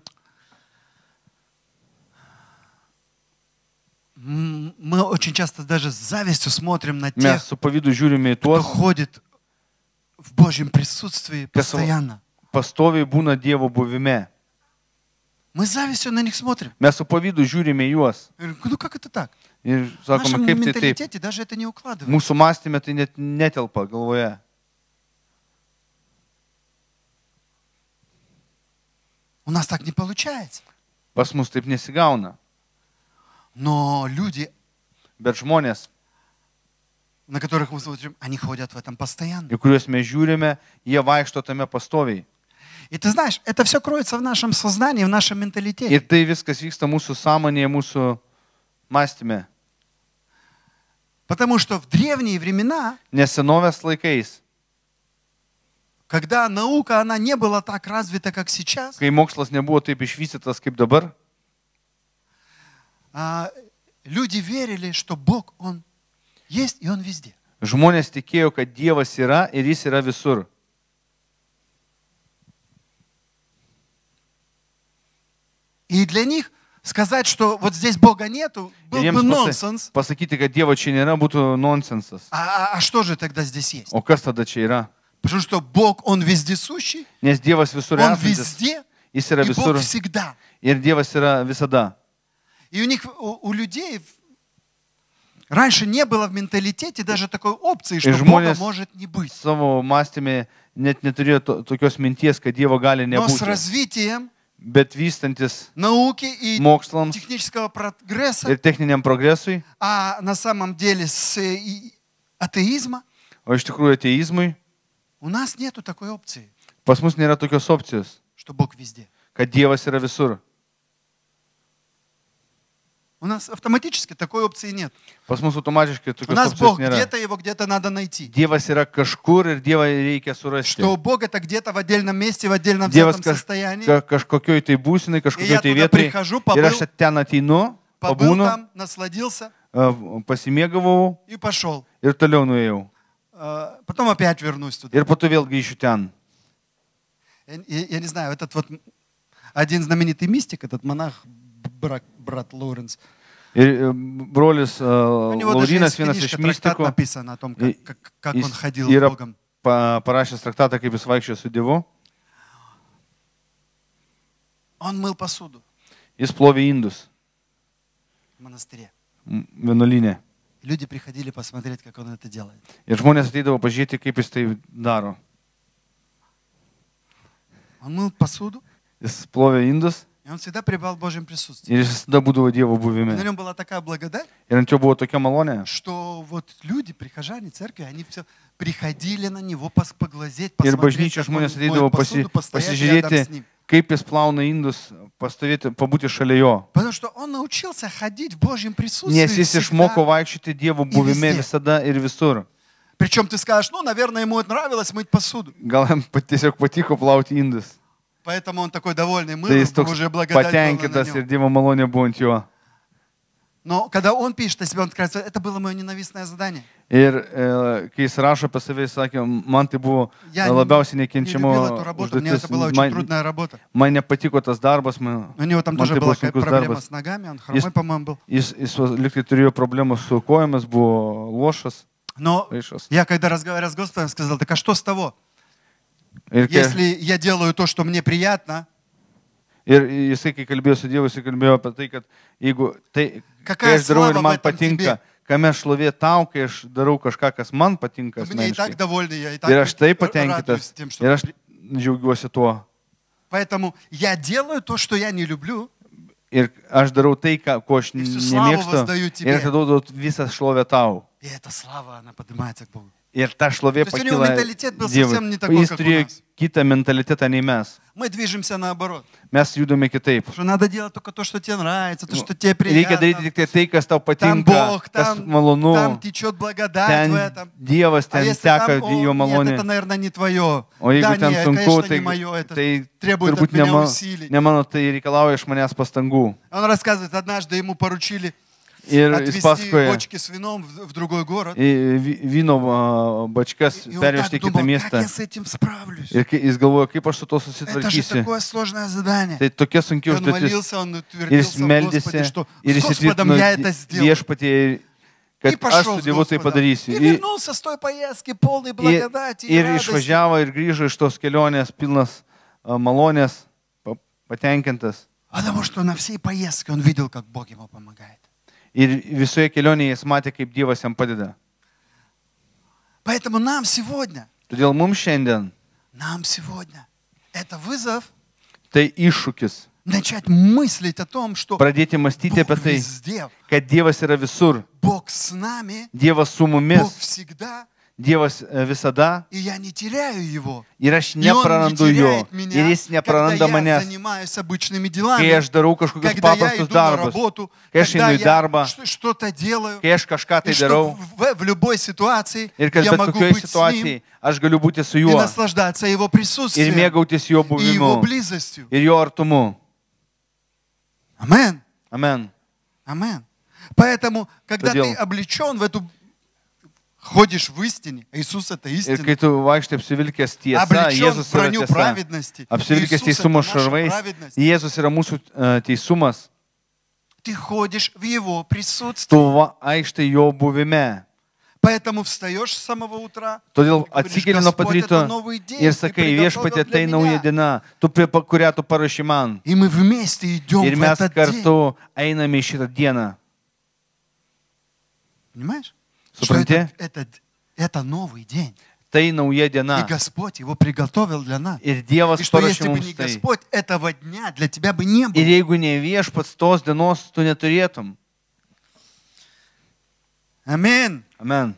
м, мы очень часто даже с завистью смотрим на mes тех, su pavydu žiūrime į кто tuos, ходит в Божьем присутствии kas постоянно. pastoviai būna Dievo buvime. Мы с завистью на них смотрим. Mes su pavydu žiūrime į juos. Я говорю, ну как это так? Ir В нашем sakome, kaip tai taip. менталитете даже это не укладывается. Mūsų mąstymė tai net netelpa galvoje. У нас так не получается. Pas mus taip nesigauna. Но люди, Bet žmonės, на которых мы смотрим, они ходят в этом постоянно. į kuriuos mes žiūrime, jie vaikšto tame pastoviai. И ты знаешь, это все кроется в нашем сознании, в нашем менталитете. Ir tai viskas vyksta mūsų sąmonėje, mūsų mąstyme. Потому что в древние времена, Nes senovės laikais, когда наука, она не была так развита, как сейчас, kai mokslas nebuvo taip išvystytas kaip dabar, а, люди верили, что Бог, Он есть и Он везде. žmonės tikėjo, kad Dievas yra ir Jis yra visur. И для них сказать, что вот здесь Бога нету, был Ir бы jiems нонсенс. pasa- pasakyti, kad Dievo čia nėra, būtų nonsensas. А, а- а что же тогда здесь есть? O kas tada čia yra? Потому что Бог, Он вездесущий, Nes Dievas visur Он esantis, везде, Jis yra и visur Бог всегда. ir Dievas yra visada. И у них, у, у людей раньше не было в менталитете даже такой опции, что И Бога žmonės может не быть. Savo mąstymė net neturėjo to, tokios minties, kad Dievo gali Но с nebūti. развитием Bet vystantis науки и mokslams технического прогресса, ir techniniam progresui, а на самом деле с э, и атеизма, o iš tikrųjų ateizmui, у нас нету такой опции, pas mus nėra tokios opcijos, что Бог везде. kad Dievas yra visur. У нас автоматически такой опции нет. Pas mus automatiškai У tokios нас opcijos Бог nėra. где-то, его где-то надо найти. Dievas yra kažkur ir Dievą reikia surasti. Что Бог это где-то в отдельном месте, в отдельном Dievas взятом kaž, состоянии. ka, kažkokioj tai būsinai, И kažkokioj я tai туда vietoje. прихожу, Ir побыл, aš ten ateinu, побыл pabūnu, там, насладился e, pasimėgavau и пошел. ir toliau nuėjau. А, Потом опять вернусь туда. Ir po to vėl grįšiu ten. Я, я- я не знаю, этот вот один знаменитый мистик, этот монах, брат, брат Лоуренс, Ir e, brolis e, у него даже Laurinas, есть vienas книжка, iš трактат mystikų, написано о том, как, И- как, как jis он ходил yra с Богом. pa, parašęs traktatą, kaip jis vaikščiojo su Dievu. Он мыл посуду Jis plovė indus в монастыре. vienuolinė. Люди приходили посмотреть, как он это делает. Ir žmonės ateidavo pažiūrėti, kaip jis tai daro. Он мыл посуду, Jis plovė indus и он всегда пребывал в Божьем присутствии. ir jis visada būdavo Dievo И на buvime. нем была такая благодать, Ir ant jo buvo tokia malonė, что вот люди, прихожане церкви, они все приходили на него пос- поглазеть, ir посмотреть, bažnyčia как он žmonės моет ateidavo pasi, посуду, постоять рядом с pasižiūrėti, ним. kaip jis plauna indus, pastovėti, pabūti šalia jo. Потому что он научился ходить в Божьем присутствии Nes jis išmoko всегда. vaikščioti Dievo buvime vizde. visada ir visur. Причем ты скажешь, ну, наверное, ему это нравилось мыть посуду. Gal jam pat- tiesiog patiko plauti indus. Поэтому он такой довольный мыл, Tai jis toks уже благодать была на patenkintas ir нем. Dievo malonė buvo ant jo. Но когда он пишет о себе, он скажет, это было мое ненавистное задание. Ir e, kai jis rašo apie save, jis sakė, man tai buvo Я e, не, labiausiai не nekenčiamo любил эту работу, мне užduotis. это была очень Man, трудная работа. man nepatiko tas darbas, man, У него там man тоже tai была buvo какая sunkus проблема darbas. с ногами, он хромой, по-моему, был. Jis, jis va- liktai turėjo problemų su kojomis, buvo lošas, Но raišas. я когда разговаривал с Господом, сказал, так а что с того? Ir, kai, Если я делаю то, что мне приятно, ir jisai, kai kalbėjo su Dievu, jisai kalbėjo apie tai, kad jeigu tai, kai какая aš darau ir слава в man этом patinka, тебе? kame šlovė tau, kai aš darau kažką, kas man patinka Мне и так asmeniškai. довольны, я и так Ir aš taip радуюсь patenkintas, тем, что... ir aš džiaugiuosi tuo. Поэтому я делаю то, что я не люблю, Ir aš darau tai, ko aš nemėgstu. Ir atiduodu visą šlovę tau. Ir ta šlovė pakyla Dievui. Jis turėjo kitą mentalitetą nei mes. Mes judame kitaip. Reikia daryti tik tai, kas tau patinka, kas malonu. Ten Dievas, ten teka jo malonė. O jeigu ten sunku, tai, tai turbūt ne mano, tai reikalauja iš manęs pastangų. Ir jis pasakoja, vyno bačkas pervežti į kitą miestą. Ir jis galvoja, kaip aš su to susitvarkysiu. Tai tokia sunki užduotis. Ir jis meldėsi, ir jis įtvirtino viešpatie, kad aš su Dievu tai padarysiu. Ir, ir išvažiavo ir grįžo iš tos kelionės pilnas malonės, patenkintas. Ir visoje kelionėje jis matė, kaip Dievas jam padeda. Todėl mums šiandien tai iššūkis pradėti mąstyti apie tai, kad Dievas yra visur. Dievas su mumis. Dievas visada. Ir aš neprarandu jo. Ir jis nepraranda manęs. Kai aš darau kažkokius paprastus darbus. Kai aš einu į darbą. Kai aš kažką tai darau. Ir kad bet kokioje situacijoje aš galiu būti su juo. Ir mėgautis jo buvimu. Ir jo artumu. Amen. Amen. Amen. Поэтому, когда ты облечен в эту ходишь в истине, Иисус это истина. Ir kai tu vaikštai apsivilkęs tiesa, Jėzus yra tiesa. Apsivilkęs teisumo šarvais, Jėzus yra mūsų teisumas. Ты ходишь в Его присутствии. Tu aikštai jo buvime. Поэтому встаешь с самого утра. Todėl atsikeli nuo pat ryto ir sakai, viešpatie, tai nauja diena, tu prie kurią tu parašy man. И мы вместе идем ir mes kartu einame į šitą dieną. Понимаешь? Supranti? Это, это новый день. Tai nauja diena. И Господь его приготовил для нас. Ir Dievas И что paruošė если бы mums не tai. Господь, этого дня для тебя бы не было. Ir jeigu ne viešpats, tos dienos tu neturėtum. Аминь. Amen.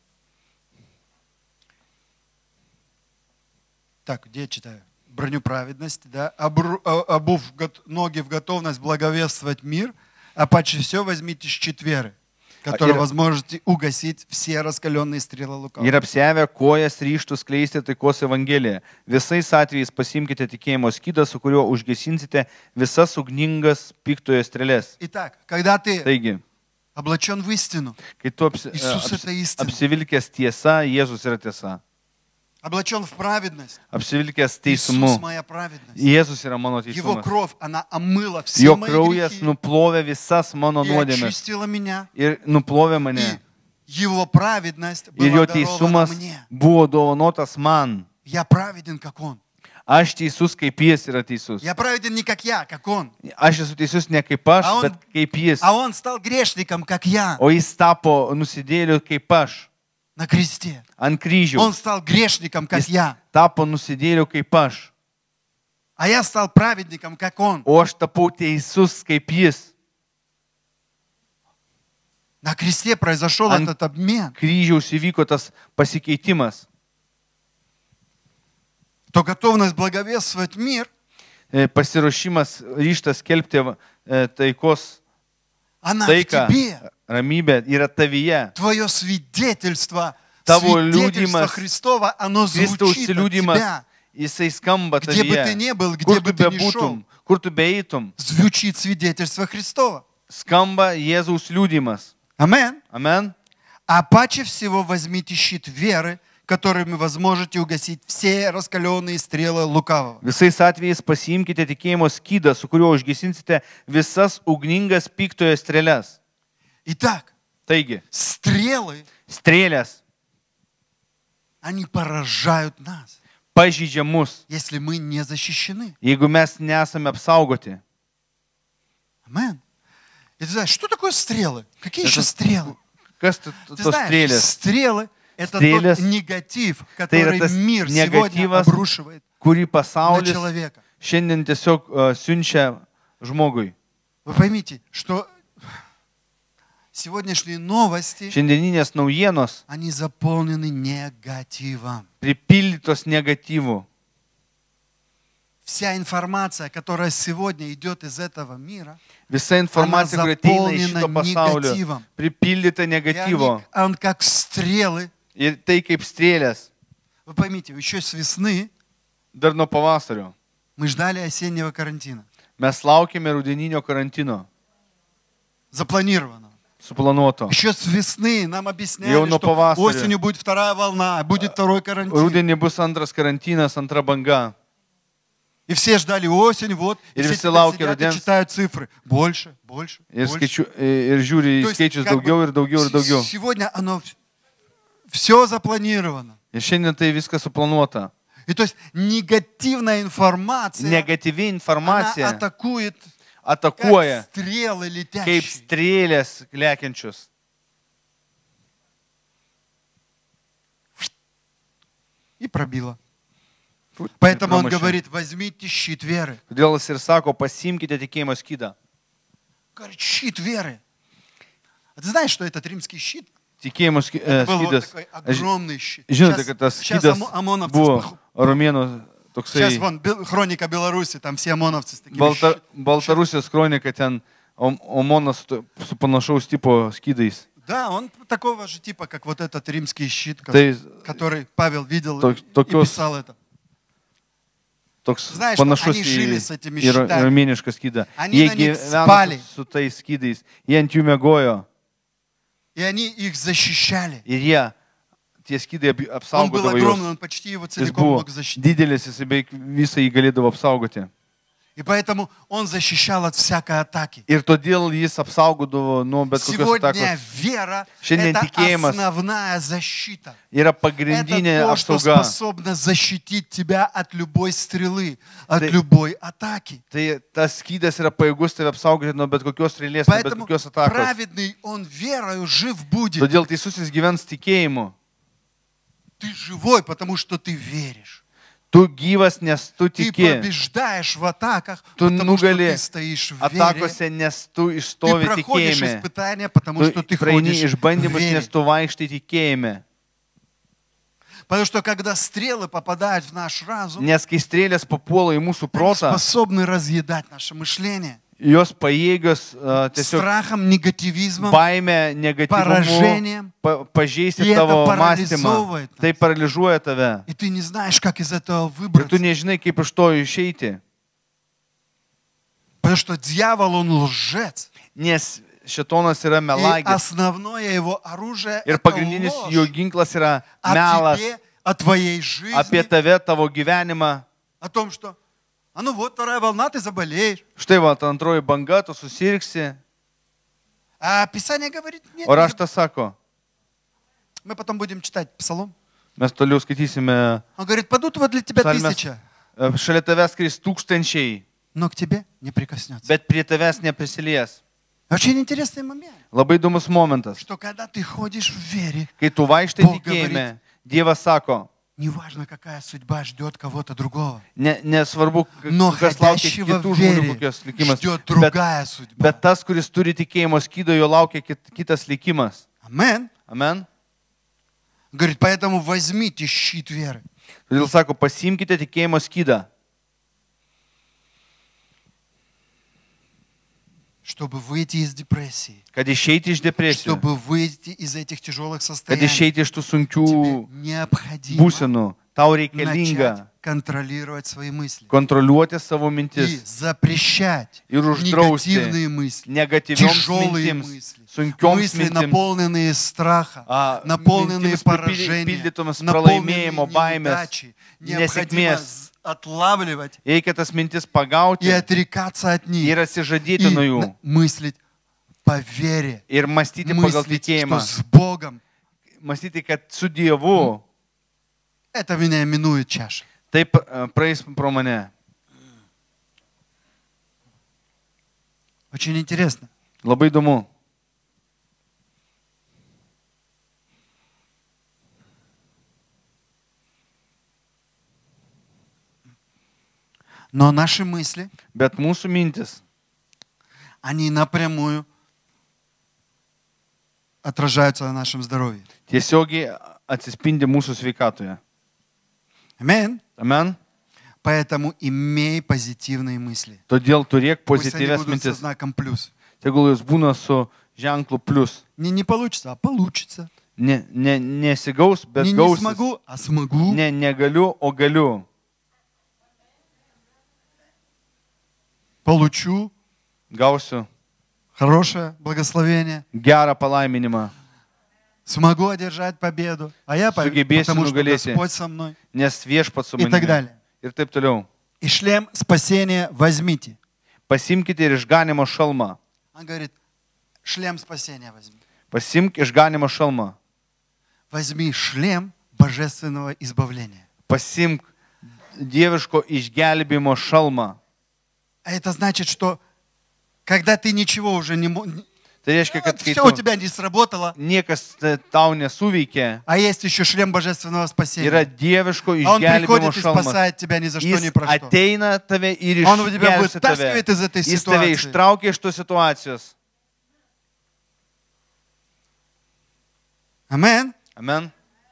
Так, где я читаю? Броню праведности, да? Обру, обув ноги в готовность благовествовать мир, а паче все возьмите щит веры, который вы сможете угасить все раскаленные стрелы лукавого. Ir apsiavę kojas ryžtų skleisti taikos evangeliją. Visais atvejais pasiimkite tikėjimo skydą, su kuriuo užgesinsite visas ugningas piktojo strėles. Итак, когда ты Taigi, облачен в истину, kai tu apsi, Иисус это aps, истина. apsivilkęs tiesa, Jėzus yra tiesa. Облачен в праведность. Apsivilkęs Иисус teisumu, моя праведность. Jėzus yra mano Его teisumas. кровь, она омыла все Jo мои kraujas грехи nuplovė visas mano и nuodėmes очистила меня. ir nuplovė mane. И Его праведность Ir была jo дарована teisumas мне. buvo dovanotas man. Я праведен, как Он. Aš teisus, kaip jis yra teisus. Я праведен не как я, как Он. Aš esu teisus ne kaip aš, A on- bet kaip jis. А Он стал грешником, как я, O jis tapo nusidėliu kaip aš. на кресте. Ant Он kryžiaus. стал грешником, как Jis я. tapo nusidėliu kaip aš. А я стал праведником, как Он. O aš tapau teisus kaip jis. На кресте произошел Ant- этот обмен. Kryžiaus įvyko tas pasikeitimas. То готовность благовествовать мир, E, Pasiruošimas, ryštas skelbti e, taikos, она в taiką, тебе. ramybę yra tavyje. Твое свидетельство, Tavo свидетельство liudijimas, Христова, оно Kristaus звучит от liudijimas, тебя. jisai skamba Где бы ты tavyje. ни был, где Kur бы tu ты ни шел, bebūtum, kur tu beeitum, звучит свидетельство Христова. skamba Jėzaus liudijimas. Амен. Amen. А паче всего возьмите щит веры, которыми вы сможете угасить все раскаленные стрелы лукавого. Visais atvejais pasiimkite tikėjimo skydą, su kuriuo užgesinsite visas ugningas piktojo strėles. Итак, Taigi, стрелы, strėlės они поражают нас, pažydžia mus, если мы не защищены. jeigu mes nesame apsaugoti. Амен. И ты знаешь, что такое стрелы? Какие Это- еще стрелы? Kas tu- Ты tos знаешь, strėlės? стрелы — это Стрелės тот негатив, tai yra который tas мир сегодня negatyvas, обрушивает kurį на pasaulis человека. šiandien tiesiog uh, siunčia žmogui. Вы поймите, что сегодняшние новости, šiandieninės naujienos они заполнены негативом. pripildytos negatyvų. Вся информация, которая сегодня идет из этого мира, Visa informacija, kuri ateina iš šito pasaulio, pripildyta negatyvo. Он как стрелы. Ir tai kaip strėlės. Вы поймите, еще с весны dar nuo pavasario мы ждали осеннего карантина. Mes laukėme rudeninio karantino. Запланировано. Suplanuoto. Еще с весны нам объясняли, что pavasario. осенью будет вторая волна, будет второй карантин. Rudenį bus antras karantinas, antra banga. И все ждали осень, вот, и ir все visi сидят и читают цифры. Больше, больше, ir больше. Skaičiu, ir žiūri į skaičius daugiau ir daugiau ir daugiau. Сегодня оно все запланировано. Ir šiandien tai viskas suplanuota. И то есть негативная информация, Negatyvi informacija она атакует, atakuoja как стрелы летящие. kaip strėlės lekiančios. И пробила. Поэтому он говорит, возьмите щит веры. Todėl jis ir sako, pasiimkite tikėjimo skydą. Говорит, щит веры. А ты знаешь, что этот римский щит? Tikėjimo skydas. Вот такой огромный щит. Žinote, kad tas Сейчас skydas ОМОНовцы, buvo romėnų сейчас toksai. вон хроника Беларуси, там все ОМОНовцы с такими Balta, щитами. Baltarusijos kronika ten Omonas su su panašaus tipo skydais. Да, он такого же типа, как вот этот римский щит, Tai который Павел видел tok- и tokios- писал это. Toks Знаешь, panašus они į, žili с этими į щитами. romėnišką skydą. Они Jie на них gyveno spali. su, su tais skydais. Jie ant jų miegojo. И они их защищали. Ir jie, tie skydai ap- Он был apsaugodavo огромный, juos. он почти его Jis целиком buvo мог защитить. didelis, jis beveik visą jį galėdavo apsaugoti. И поэтому он защищал от всякой атаки. Ir todėl jis apsaugodavo nuo bet kokios Сегодня atakos. вера – Šiandien это tikėjimas основная защита. Yra Это pagrindinė то, что apsauga. способно защитить тебя от любой стрелы, от Tai- любой атаки. Tai tas skydas yra pajėgus tave apsaugoti nuo bet kokios strėlės, nuo bet Поэтому kokios atakos. праведный, он верою жив будет. Todėl teisusis gyvens tikėjimu. Ты живой, потому что ты веришь. Tu gyvas, nes tu Ты tiki. побеждаешь в атаках, Tu потому что nugali ты стоишь в вере. atakose, nes tu Ты išstovi проходишь tikėjime. испытания, потому что Tu ты praeini ходишь в išbandymus, вере. nes tu vaikštai tikėjime. Потому что когда стрелы попадают в наш разум, Nes kai strėlės papuola į mūsų они protą, способны разъедать наше мышление. jos pajėgios uh, tiesiog Страхом, негативизмом, baime, negatyvumu поражением. pa, pažeisti И это tavo mąstymą. парализовывает нас. Tai paralyžiuoja tave. И ты не знаешь, как из этого Ir tu выбраться. nežinai, kaip iš to išeiti. Потому что дьявол, он лжец. Nes šetonas yra И melagis. основное его оружие – Ir это pagrindinis jo ложь ginklas yra о melas тебе, о твоей apie жизни, tave, tavo gyvenimą. о том, что а ну вот вторая волна, ты заболеешь. Štai va, ta antroji banga, tu susirgsi. А Писание говорит, нет, O не raštas sako, мы потом будем читать Псалом. mes toliau skaitysime, Он говорит, падут вот для тебя Псальмės. тысяча, e, šalia tavęs skris tūkstančiai, но к тебе не прикоснется. bet prie tavęs neprisilies. Очень интересный момент, Labai įdomus momentas. что когда ты ходишь в вере, Kai tu vaikštai Bog tikėjime, Dievas sako, неважно, какая судьба ждет кого-то другого, ne, nesvarbu, но kas laukia ходящего kitų в žmonių, вере kokios likimas, ждет bet, другая судьба. bet tas, kuris turi tikėjimo skydą, jo laukia kit, kitas likimas. Амен. Amen. Говорит, поэтому возьмите щит веры. Todėl sako, pasimkite tikėjimo skydą, Чтобы выйти из депрессии, kad išeiti iš depresijos, чтобы выйти из этих тяжелых kad состояний, išeiti iš tų sunkių тебе необходимо būsenų. Tau reikalinga начать контролировать свои мысли kontroliuoti savo и mintis запрещать ir uždrausti негативные мысли, negatyvioms тяжелые mintims, мысли, sunkioms мысли, mintims, наполненные страха, a, наполненные mintims поражением, pripildytomis наполненные pralaimėjimo, baimės, неудачей. Необходимо nesėkmės. отлавливать Reikia tas mintis и pagauti отрекаться от них ir atsižadėti nuo и jų н- мыслить по вере, ir mąstyti pagal мыслить, tikėjimą, что с Богом mąstyti, kad su Dievu это меня минует чаша. taip e, praeis pro mane. Очень интересно. Labai įdomu. Но наши мысли, Bet mūsų mintis, они напрямую отражаются на нашем здоровье. Tiesiogiai atsispindi mūsų sveikatoje. Amen. Amen. Поэтому имей позитивные мысли. Todėl turėk Пусть они pozityvias будут со mintis. знаком плюс. Tegul jis būna su ženklu plius. Не, не получится, а получится. Ne, ne, nesigaus, bet Не, не gausis. смогу, а смогу. Ne, negaliu, o galiu. Получу Gausiu хорошее благословение. gerą palaiminimą. Смогу одержать победу. А я победу, Sugebėsiu потому что nugalėti, Господь со мной. nes viešpats su И так manimi. далее. Ir taip toliau. И шлем спасения возьмите. Pasimkite ir išganimo šalmą. Он говорит, шлем спасения возьми. Pasimk išganimo šalmą. Возьми шлем божественного избавления. Pasimk dieviško išgelbėjimo šalmą. А это значит, что когда ты ничего уже не можешь, Tai reiškia, kad kai все у тебя не сработало, niekas tau nesuveikė, а есть еще шлем божественного спасения. yra dieviško А он išgelbėjimo приходит и šalmas. спасает тебя ни за что, ни Jis про что. ateina tave ir Он тебя išgelbsti tave. вытаскивает из этой Jis tave ситуации. ištraukia iš tos situacijos. Амен. Amen.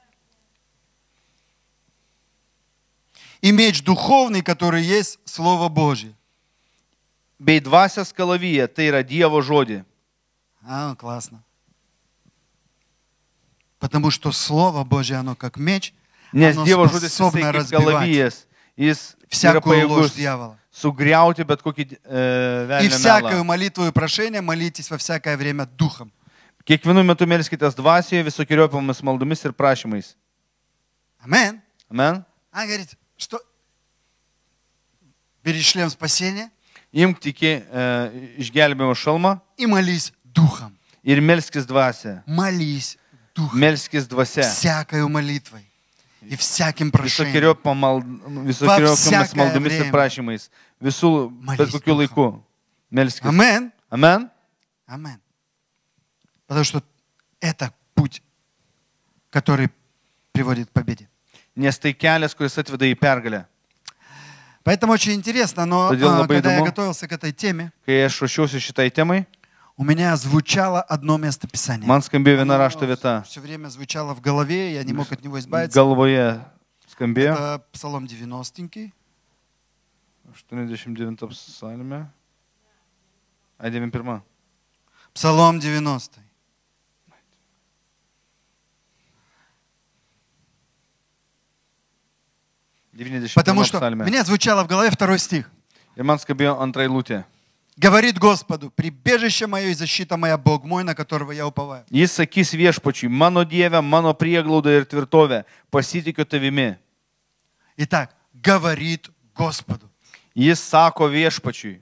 И меч духовный, который есть Слово Божье. Bei dvasios kalavyje, tai yra Dievo žodį. А, классно. Потому что Слово Божье, оно как меч, Nes оно Dievo žodis jisai способно kaip разбивать kalavijas. Jis yra всякую ложь pajėgus дьявола. sugriauti bet kokį e, И velnio всякую melą. молитву и прошение молитесь во всякое время Духом. Kiekvienu metu melskitės dvasioje visokiojopomis maldomis ir prašymais. Амен. Amen. Он говорит, что бери шлем спасения Imk tiki e, išgelbėjimo šalmą и молись Духом. ir melskis dvasia. Молись Духом. Melskis dvasia. Всякою молитвой и всяким прошением. Visokiojopomis всякое maldomis ir время. prašymais. Visų, bet Молись kokiu Духом. laiku. Melskis. Амен. Amen. Амен. Потому что это путь, который приводит к победе. Nes tai kelias, kuris atveda į pergalę. Поэтому очень интересно, но Todėl а, labai когда я įdomu. готовился к этой теме, Kai aš ruošiausi šitai temai, у меня звучало одно место Писания. man skambėjo viena rašto vieta. Все время звучало в голове, я не мог от него избавиться. Galvoje skambėjo. Это Псалом девяностый. aštuoniasdešimt devintam psalme. A, devyniasdešimt pirmam. Псалом девяностый. Потому что у меня звучало в голове второй стих. Ir man skambėjo antra eilutė. Говорит Господу, прибежище мое и защита моя, Бог мой, на которого я уповаю. Jis sakys viešpačiui, mano Dieve, mano prieglauda ir tvirtovė, pasitikiu tavimi. Итак, говорит Господу. Jis sako viešpačiui.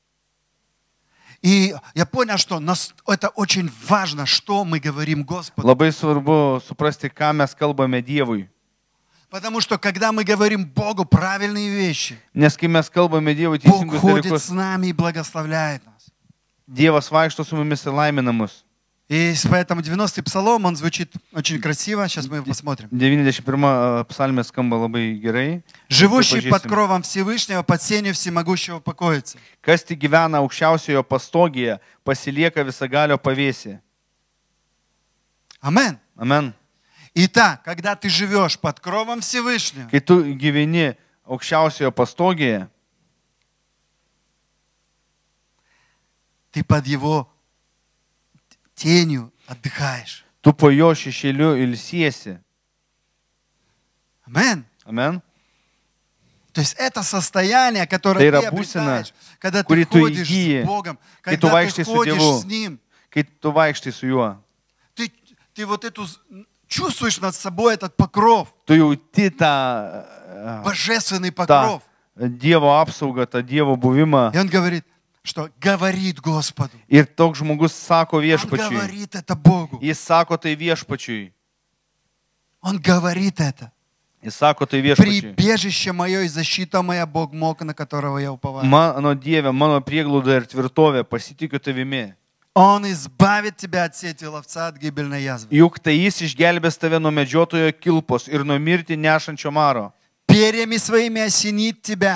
И я понял, что нас, это очень важно, что мы говорим Господу. Labai svarbu suprasti, ką mes kalbame Dievui. Потому что когда мы говорим Богу правильные вещи, Nes kai mes kalbame Dievui Бог teisingus ходит dalykus, с нами и благословляет нас. Dievas vaikšto su mumis ir laimina mus. И поэтому девяностый псалом, он звучит очень красиво. Сейчас мы его посмотрим. devyniasdešimt pirma psalmė skamba labai gerai. Живущий под Pažįsim. кровом Всевышнего, под сенью всемогущего покоится. Kas tik gyvena aukščiausiojo pastogėje, pasilieka visagalio pavėsi. Амен. Amen. Итак, когда ты живешь под кровом Всевышнего, Kai tu gyveni aukščiausiojo pastogėje, ты под его тенью отдыхаешь. tu po jo šešėliu ilsiesi. Амен. Amen. То есть это состояние, которое Tai ты yra būsena, обретаешь, когда ты kurį tu ходишь įgyji, с Богом, kai tu когда ты vaikštai su ходишь Dievu. с Ним. Kai tu vaikštai su juo, Ты, ты вот эту з- чувствуешь над собой этот покров, tu jauti tą e, божественный tą покров. Dievo apsaugą, tą Dievo buvimą. И он говорит, что говорит Господу. Ir toks žmogus sako Он viešpačiui. говорит это Богу. Jis sako tai viešpačiui. Он говорит это. Jis sako tai viešpačiui. Прибежище мое и защита моя, Бог мой, на которого я уповаю. Mano Dieve, mano prieglauda ir tvirtovė, pasitikiu tavimi. Он избавит тебя от сети ловца, от гибельной язвы. Juk tai jis išgelbės tave nuo medžiotojo kilpos ir nuo mirti nešančio maro. Перьями своими осенит тебя.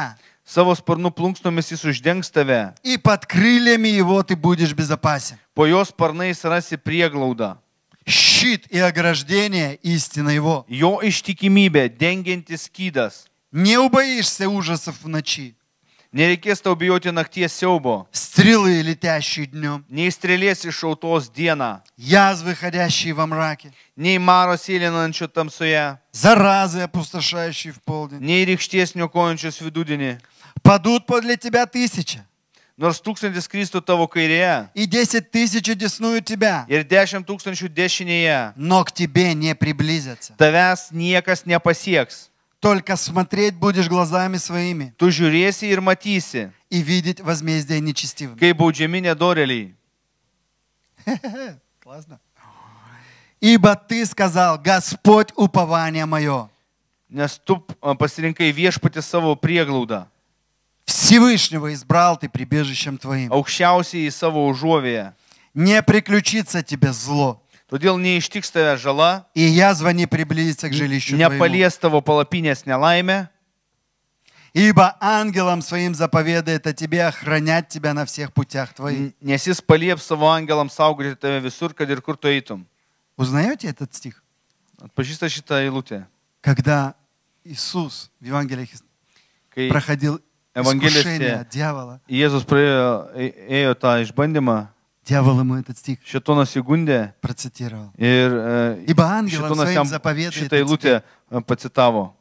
Savo sparnų plunksnomis jis uždengs tave. И под крыльями его ты будешь безопасен. Po jo sparnais rasi prieglaudą. Щит и ограждение истина его. Jo ištikimybė dengiantis skydas. Не убоишься ужасов в ночи. Nereikės tau bijoti nakties siaubo. Стрелы, летящие днем. Nei strėlės iššautos dieną. Язвы, ходящие во мраке. Nei maro sėlinančio tamsoje. Заразы, опустошающие в полдень. Nei rykšties niokojančios vidudienį. Падут подле тебя тысяча. Nors tūkstantis kristų tavo kairėje. И десять тысяч одесную тебя. Ir dešimt tūkstančių dešinėje. Но к тебе не приблизятся. Tavęs niekas nepasieks. Только смотреть будешь глазами своими. Tu žiūrėsi ir matysi. И видеть возмездие нечестивым. Kai baudžiami nedorėliai. Классно. Ибо ты сказал, Господь упование мое. Nes tu pasirinkai viešpatį savo prieglaudą. Всевышнего избрал ты прибежищем твоим. Aukščiausiai į savo užuovėje. Не приключится тебе зло. Todėl neištiks tave žala. И язва не приблизится к жилищу твоему. Nepalies tavo palapinės nelaimė. Ибо ангелам своим заповедает о тебе охранять тебя на всех путях твоих. Nes jis palieps savo angelams saugoti tave visur, kad ir kur tu eitum. Узнаете этот стих? Atpažįsta šitą eilutę. Когда Иисус в Евангелиях проходил искушение от дьявола. Jėzus praėjo, ėjo tą išbandymą. Дьявол ему этот стих Šėtonas įgundė процитировал. Ir Šėtonas jam šitą eilutę pacitavo.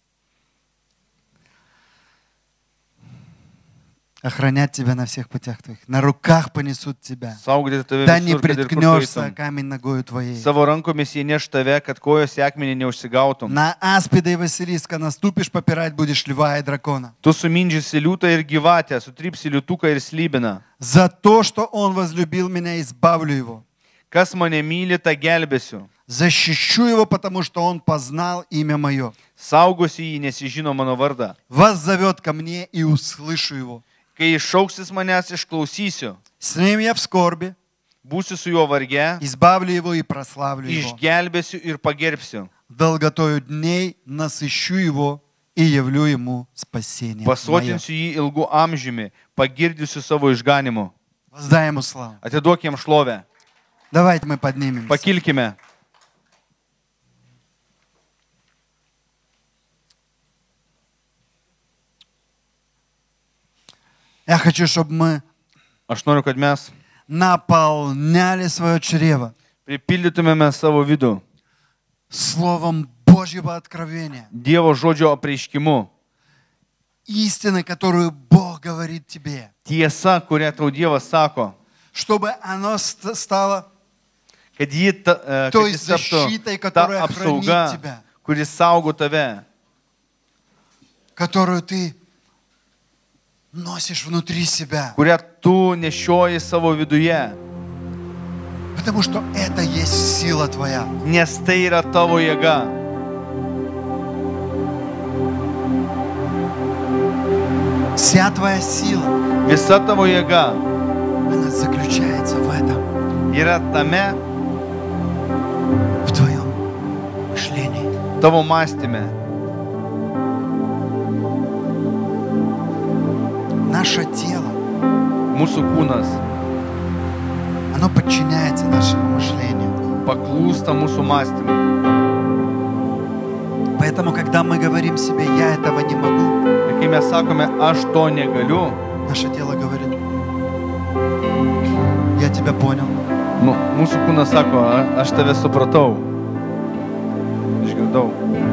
Охранять тебя на всех путях твоих. На руках понесут тебя. Да не приткнешься о камень ногою твоей. Savo rankomis jie neš tave, kad kojos į akmenį neužsigautum. На аспида и Василиска наступишь, попирать будешь льва и дракона. Tu suminžysi liūtą ir gyvatę, sutripsi liūtuką ir slybiną. За то, что он возлюбил меня, избавлю его. Kas mane myli, tą gelbėsiu. Защищу его, потому что он познал имя мое. Saugosiu jį, nes jis žino mano vardą. Воззовет ко мне и услышу его. Kai iššauksis manęs, išklausysiu. С ним я в скорби. Būsiu su juo varge. Избавлю его и прославлю его. Išgelbėsiu ir pagerbsiu. Долготою дней насыщу его и явлю ему спасение. Pasotinsiu jį ilgu amžiumi, pagirdysiu savo išganimu. Воздай ему славу. Atiduok jam šlovę. Давайте мы поднимемся. Pakilkime. Я хочу, чтобы мы Aš noriu, kad mes наполняли свое чрево pripildytumėme savo vidų словом Божьего откровения. Dievo žodžio apreiškimu. Истины, которую Бог говорит тебе. Tiesa, kurią tau Dievas sako. Чтобы оно стало kad ji ta, той защитой, которая хранит тебя. Kuris saugo tave. Которую ты носишь внутри себя. Kurią tu nešioji savo viduje. Потому что это есть сила твоя. Nes tai yra tavo jėga. Вся твоя сила. Visa tavo jėga. Она заключается в этом. Yra tame. В твоем мышлении. Tavo mąstyme. Наше тело, mūsų kūnas, оно подчиняется нашему мышлению. Paklūsta mūsų mąstymui. Поэтому, когда мы говорим себе, я этого не могу, ir kai mes sakome, aš to negaliu, наше тело говорит, я тебя понял. Nu, mūsų kūnas sako, aš tave supratau. Išgirdau.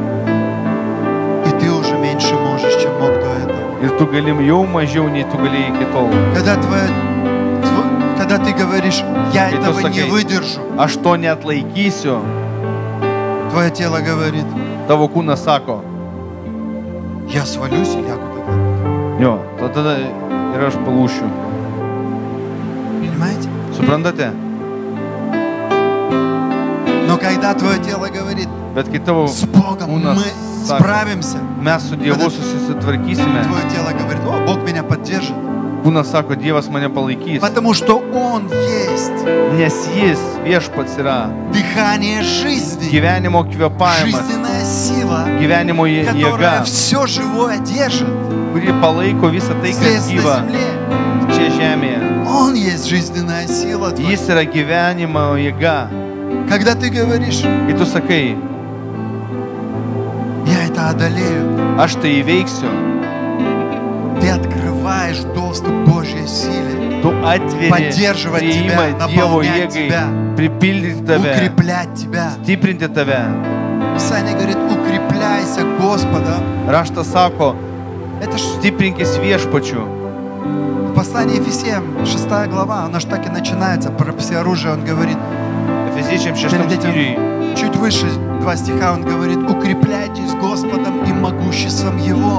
И ты уже меньше можешь, чем мог до этого. Ir tu gali jau mažiau, nei tu galėjai iki tol. Когда, твоя, тв, когда ты говоришь, я kai этого sakai, не выдержу, aš to neatlaikysiu, твое тело говорит, tavo kūnas sako, я свалюсь и лягу тогда. jo, tada ir aš palūšiu. Понимаете? Suprantate? Но когда твое тело говорит, bet kai tavo с Богом kūnas мы sako, справимся, mes su Dievu susitvarkysime, твое тело говорит, о, Бог меня поддержит. kūnas sako, Dievas mane palaikys. Потому что Он есть. Nes jis viešpats yra Дыхание жизни. gyvenimo kvėpavimas, Жизненная сила, gyvenimo jėga, которая все живое держит kuri palaiko visą tai, kas здесь, на gyva земле. čia žemėje. Он есть жизненная сила твоя. Jis yra gyvenimo jėga. Когда ты говоришь, Kai tu sakai, я это одолею, aš tai įveiksiu, ты открываешь доступ к Божьей силе, tu atveri поддерживать тебя, priėjimą Dievo наполнять jėgai, тебя, pripildyti tave, укреплять тебя. stiprinti tave. Писание говорит, укрепляйся Господом. Raštas sako, Это ж stiprinkis viešpačiu. послание Ефесянам, шестая глава, оно ж так и начинается, про всеоружие он говорит. Efeziečiam šeštam Перед этим skyriui. чуть выше, два стиха, он говорит, укрепляйтесь Господом и могуществом Его.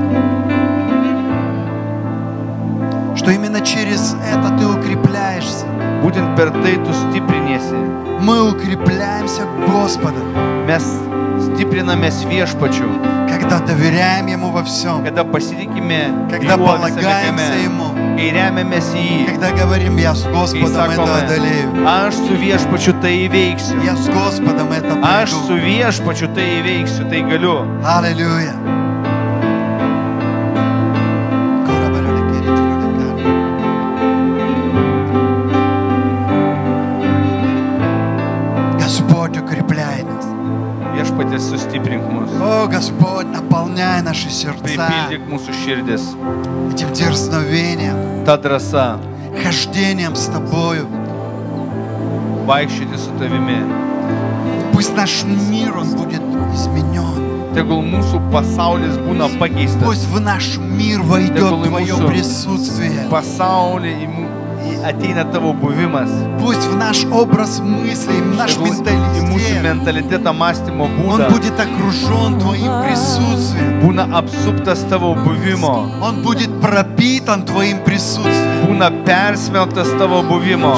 Что именно через это ты укрепляешься. Būtent per tai tu stipriniesi. Мы укрепляемся Господом, Mes stiprinamės viešpačiu. когда доверяем Ему во всем, Kada pasitikime когда Juo visame полагаемся kame. Ему, Kai remiamės į jį. когда говорим, я с Kai Господом это sakome, одолею, aš su viešpačiu tai įveiksiu. я с Господом это Aš su пройду. viešpačiu tai įveiksiu, tai galiu. Аллилуйя. Господь, укрепляй нас. Viešpaties sustiprink mus. О, Господь, наполняй наши сердца Pripildyk mūsų širdis. этим дерзновением, Ta drąsa хождением с Тобою. vaikščioti su tavimi. Пусть наш мир, он будет изменен. Tegul mūsų pasaulis būna pakeistas. Пусть в наш мир войдет Tegul į Твое mūsų присутствие. pasaulį į mū- į- ateina tavo buvimas. Пусть в наш образ мыслей, в наш Tegul į mūsų менталитет, mentalitetą, mąstymo он būdą будет окружен Твоим присутствием. būna apsuptas tavo buvimo. Он будет пропитан Твоим присутствием. Būna persmelktas tavo buvimo.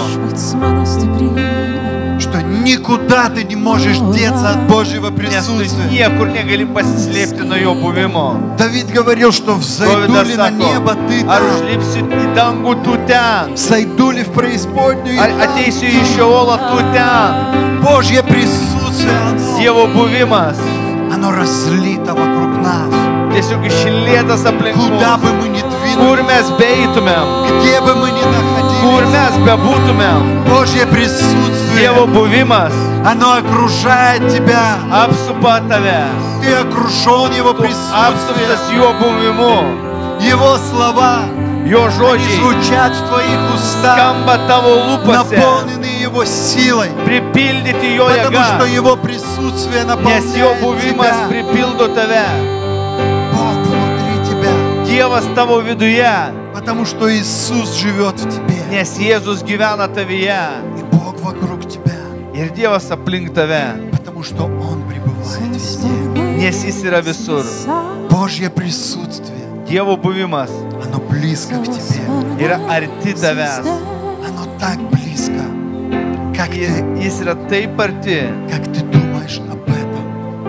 Что никуда ты не можешь деться от Божьего Nes tu присутствия. niekur negali pasislėpti nuo jo buvimo. Давид говорил, что взойду Dovydas ли на sako, небо ты ar там, užlipsi į dangų tu ten, сойду ли в преисподнюю ar я там. ateisiu į Šeolą tu ten. Божье присутствие, оно, Dievo buvimas оно разлито вокруг нас. tiesiog išlietas aplink Куда mus. бы мы ни Kur двинулись, mes beitumėm, где бы мы ни kur находились, mes bebūtumėm, Божье присутствие, Dievo buvimas оно окружает тебя. apsupa tave. Ты окружен Его Tu присутствием. apsuptas jo buvimu. Его слова Jo они žodžiai звучат в твоих устах, skamba tavo lūpose. наполнены Его силой, Pripildyti jo потому что jėgą, Его присутствие nes jo наполняет buvimas тебя. pripildo tave. Бог внутри тебя, Dievas tavo viduje, потому что Иисус живет в тебе, nes Jėzus gyvena tavyje. и Бог вокруг тебя, Ir Dievas aplink tave, потому что Он пребывает везде. nes Jis yra visur. Божье присутствие, Dievo buvimas оно близко к тебе, yra arti tavęs. оно так близко, как Ir ты, Jis yra taip arti. как ты думаешь об этом.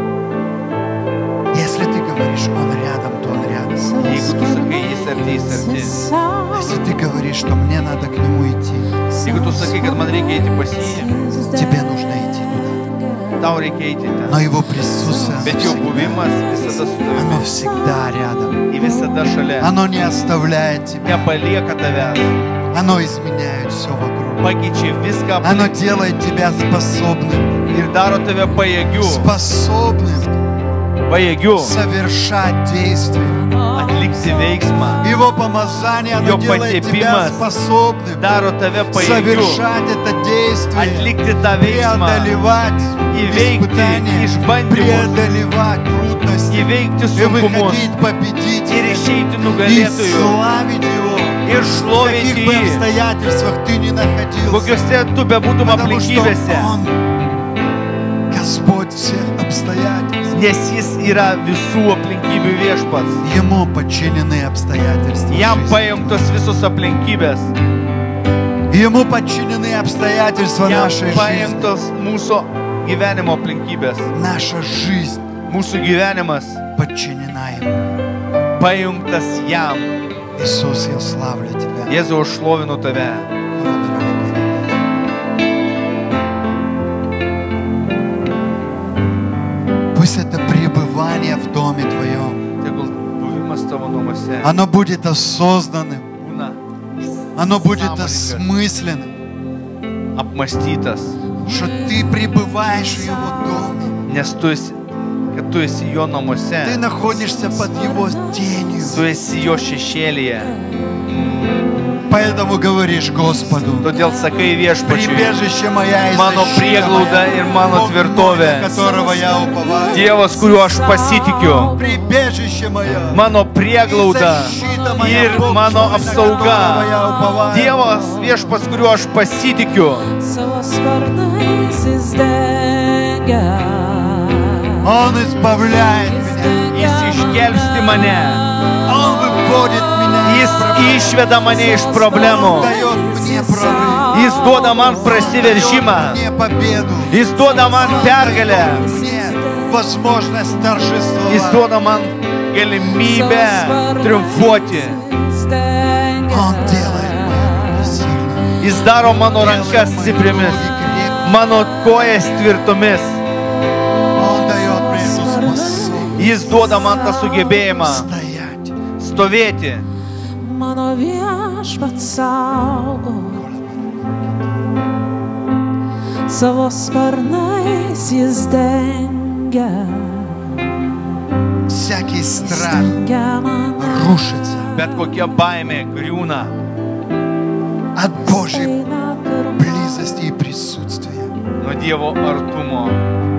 Если ты говоришь, Он рядом, то Он рядом. Jeigu tu sakai, Jis arti, Jis arti. А если ты говоришь, что мне надо к Нему идти, Jeigu tu sakai, kad man reikia eiti pas jį, тебе нужно идти туда. tau reikia eiti ten. Но Его присутствие, Bet jo buvimas visada su оно tavimi. всегда рядом. Ir visada šalia. Оно не оставляет тебя. Nepalieka tavęs. Оно изменяет все вокруг. Pakeičia viską Оно aplink делает тебя способным, ir daro tave pajėgiu. способным Pajėgiu совершать действия. atlikti veiksmą. Его помазание, оно Его делает тебя потепимас способным Daro tave pajėgiu совершать это действие, atlikti tą veiksmą. преодолевать Įveikti испытания, išbandymus. преодолевать трудности Įveikti и sunkumus. выходить Ir победителем išeiti и nugalėtojų. славить Его. Ir В šlovinti каких бы jį. обстоятельствах ты ни находился, Kokiuose tu bebūtum потому что aplinkybėse. Он Господь всех обстоятельств. Nes jis yra visų aplinkybių viešpats. Ему подчинены обстоятельства Jam жизни. paimtos visos aplinkybės. Ему подчинены обстоятельства Jam нашей жизни. paimtos mūsų gyvenimo aplinkybės. Наша жизнь Mūsų gyvenimas подчинена Ему. pajungtas jam. Иисус, я славлю Тебя. Jėzau, aš šlovinu tave. Пусть это оно будет осознанным, оно будет осмысленным, что ты пребываешь в Его доме. Ты находишься под Его тенью. Поэтому говоришь Господу: прибежище моя и защита моя, которого я уповаю. Dievas, kuriuo aš pasitikiu. Прибежище мое Mano prieglauda ir mano apsauga. Dievas, viešpats, kuriuo aš pasitikiu. Он избавляет меня. Jis išgelbsti mane. Он выводит меня. Jis išveda mane iš problemų. Он дает мне прорыв. Jis duoda man prasiveržimą. Мне победу. Jis duoda man pergalę. Мне возможность торжествовать. Jis duoda man galimybę triumfuoti. Он делает меня сильным. Jis daro mano rankas stipriamis, mano kojas tvirtomis. Jis duoda man tą sugebėjimą stovėti. Mano viešpats saugo, savo sparnais jis dengia. Всякий страх рушится. Bet kokia baimė griūna от Божьей близости и присутствия. Nuo Dievo artumo.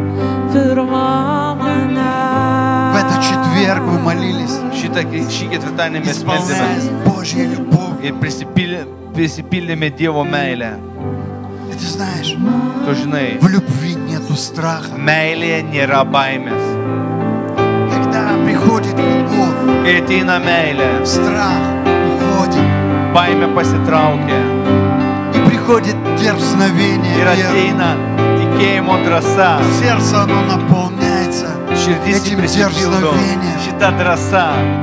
В этот четверг вы молились, исполняясь Божьей любовью. Ir prisipildėme Dievo meilę. И ты знаешь, Tu žinai, в любви нету страха. meilėje nėra baimės. Когда приходит любовь, Kai ateina meilė, страх уходит. baimė pasitraukia. И приходит дерзновение Ir веры. ateina tikėjimo drąsa. Сердце оно наполняется Širdis этим prisipildo дерзновением. šitą drąsą.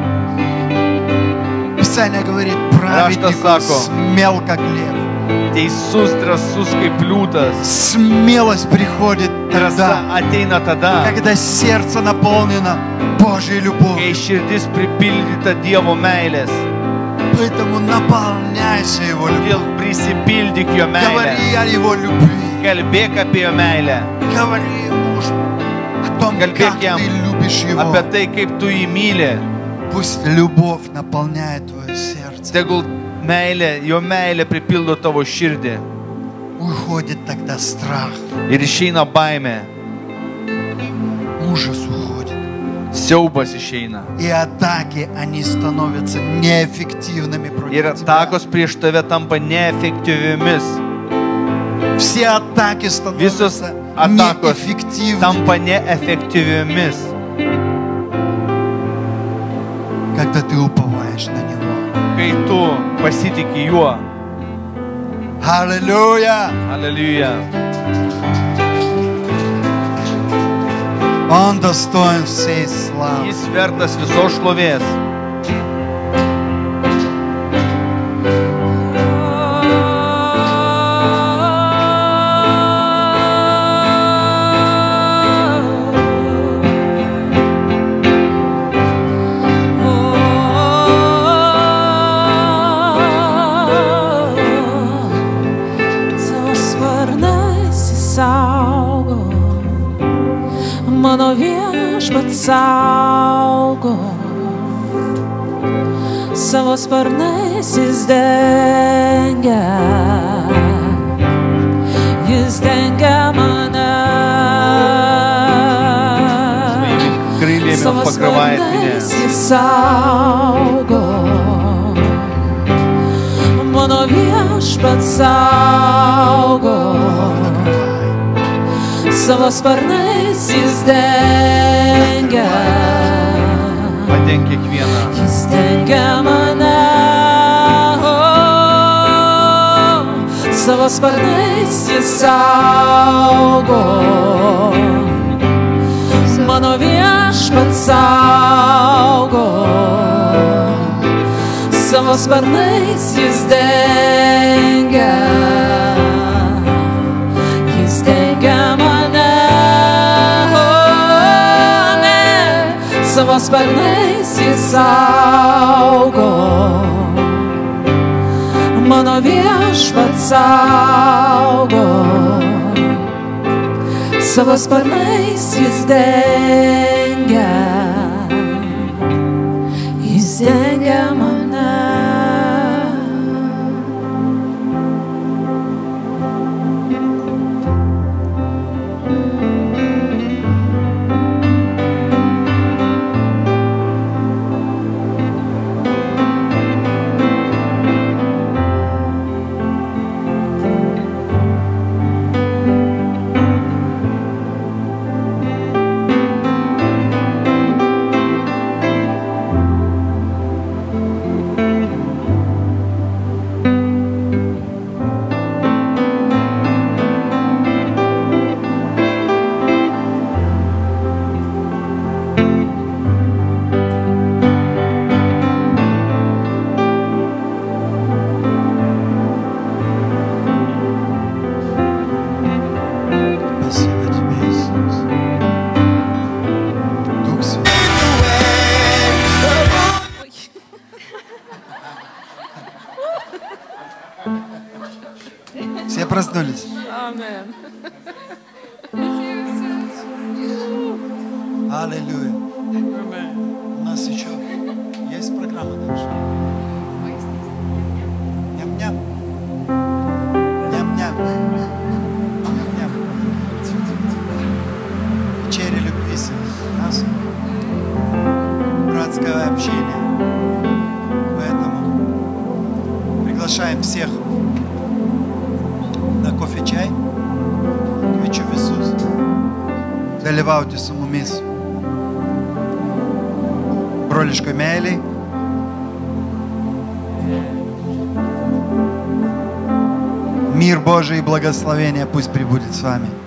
Писание говорит, праведник смел, как лев. Teisus drąsus kaip liūtas. Смелость приходит Drąsa тогда, ateina tada, когда сердце наполнено Божьей kai любовью. širdis pripildyta Dievo meilės. Поэтому наполняйся Его любовью. Todėl prisipildyk jo meilę. Говори о Его любви. Kalbėk apie jo meilę. Говори ему о том, как Kalbėk jam ты любишь Его. apie tai, kaip tu jį myli. Пусть любовь наполняет твое сердце. Tegul meilė, jo meilė pripildo tavo širdį. Уходит тогда страх. Ir išeina baimė. Ужас уходит. Siaubas išeina. И атаки, они становятся неэффективными против Ir тебя. atakos prieš tave tampa neefektyviomis. Все атаки Visos становятся atakos неэффективными, tampa neefektyviomis, когда ты уповаешь на Него. kai tu pasitiki juo. Аллилуйя! Aleliuja. Он достоин всей славы. Jis vertas visos šlovės. Mano viešpats saugo, savo sparnais jis dengia, jis dengia mane. Savo sparnais jis saugo, mano viešpats saugo. Savo sparnais jis dengia. Padenk kiekvieną. Jis dengia mane. Oh, savo sparnais jis saugo. Mano viešpats saugo. Savo sparnais jis dengia. savo sparnais jis saugo. Mano viešpats saugo, savo sparnais jis dengia, jis dengia mane. Все проснулись. Amen. Аллилуйя. У нас еще есть программа дальше. Ням-ням. Ням-ням. Ням-ням. Вечеря любви. У нас братское общение. Поэтому приглашаем всех на кофе-чай. Kviečiu visus dalyvauti su mumis broliškoj meiliai. Мир Божий и благословение пусть пребудет с вами.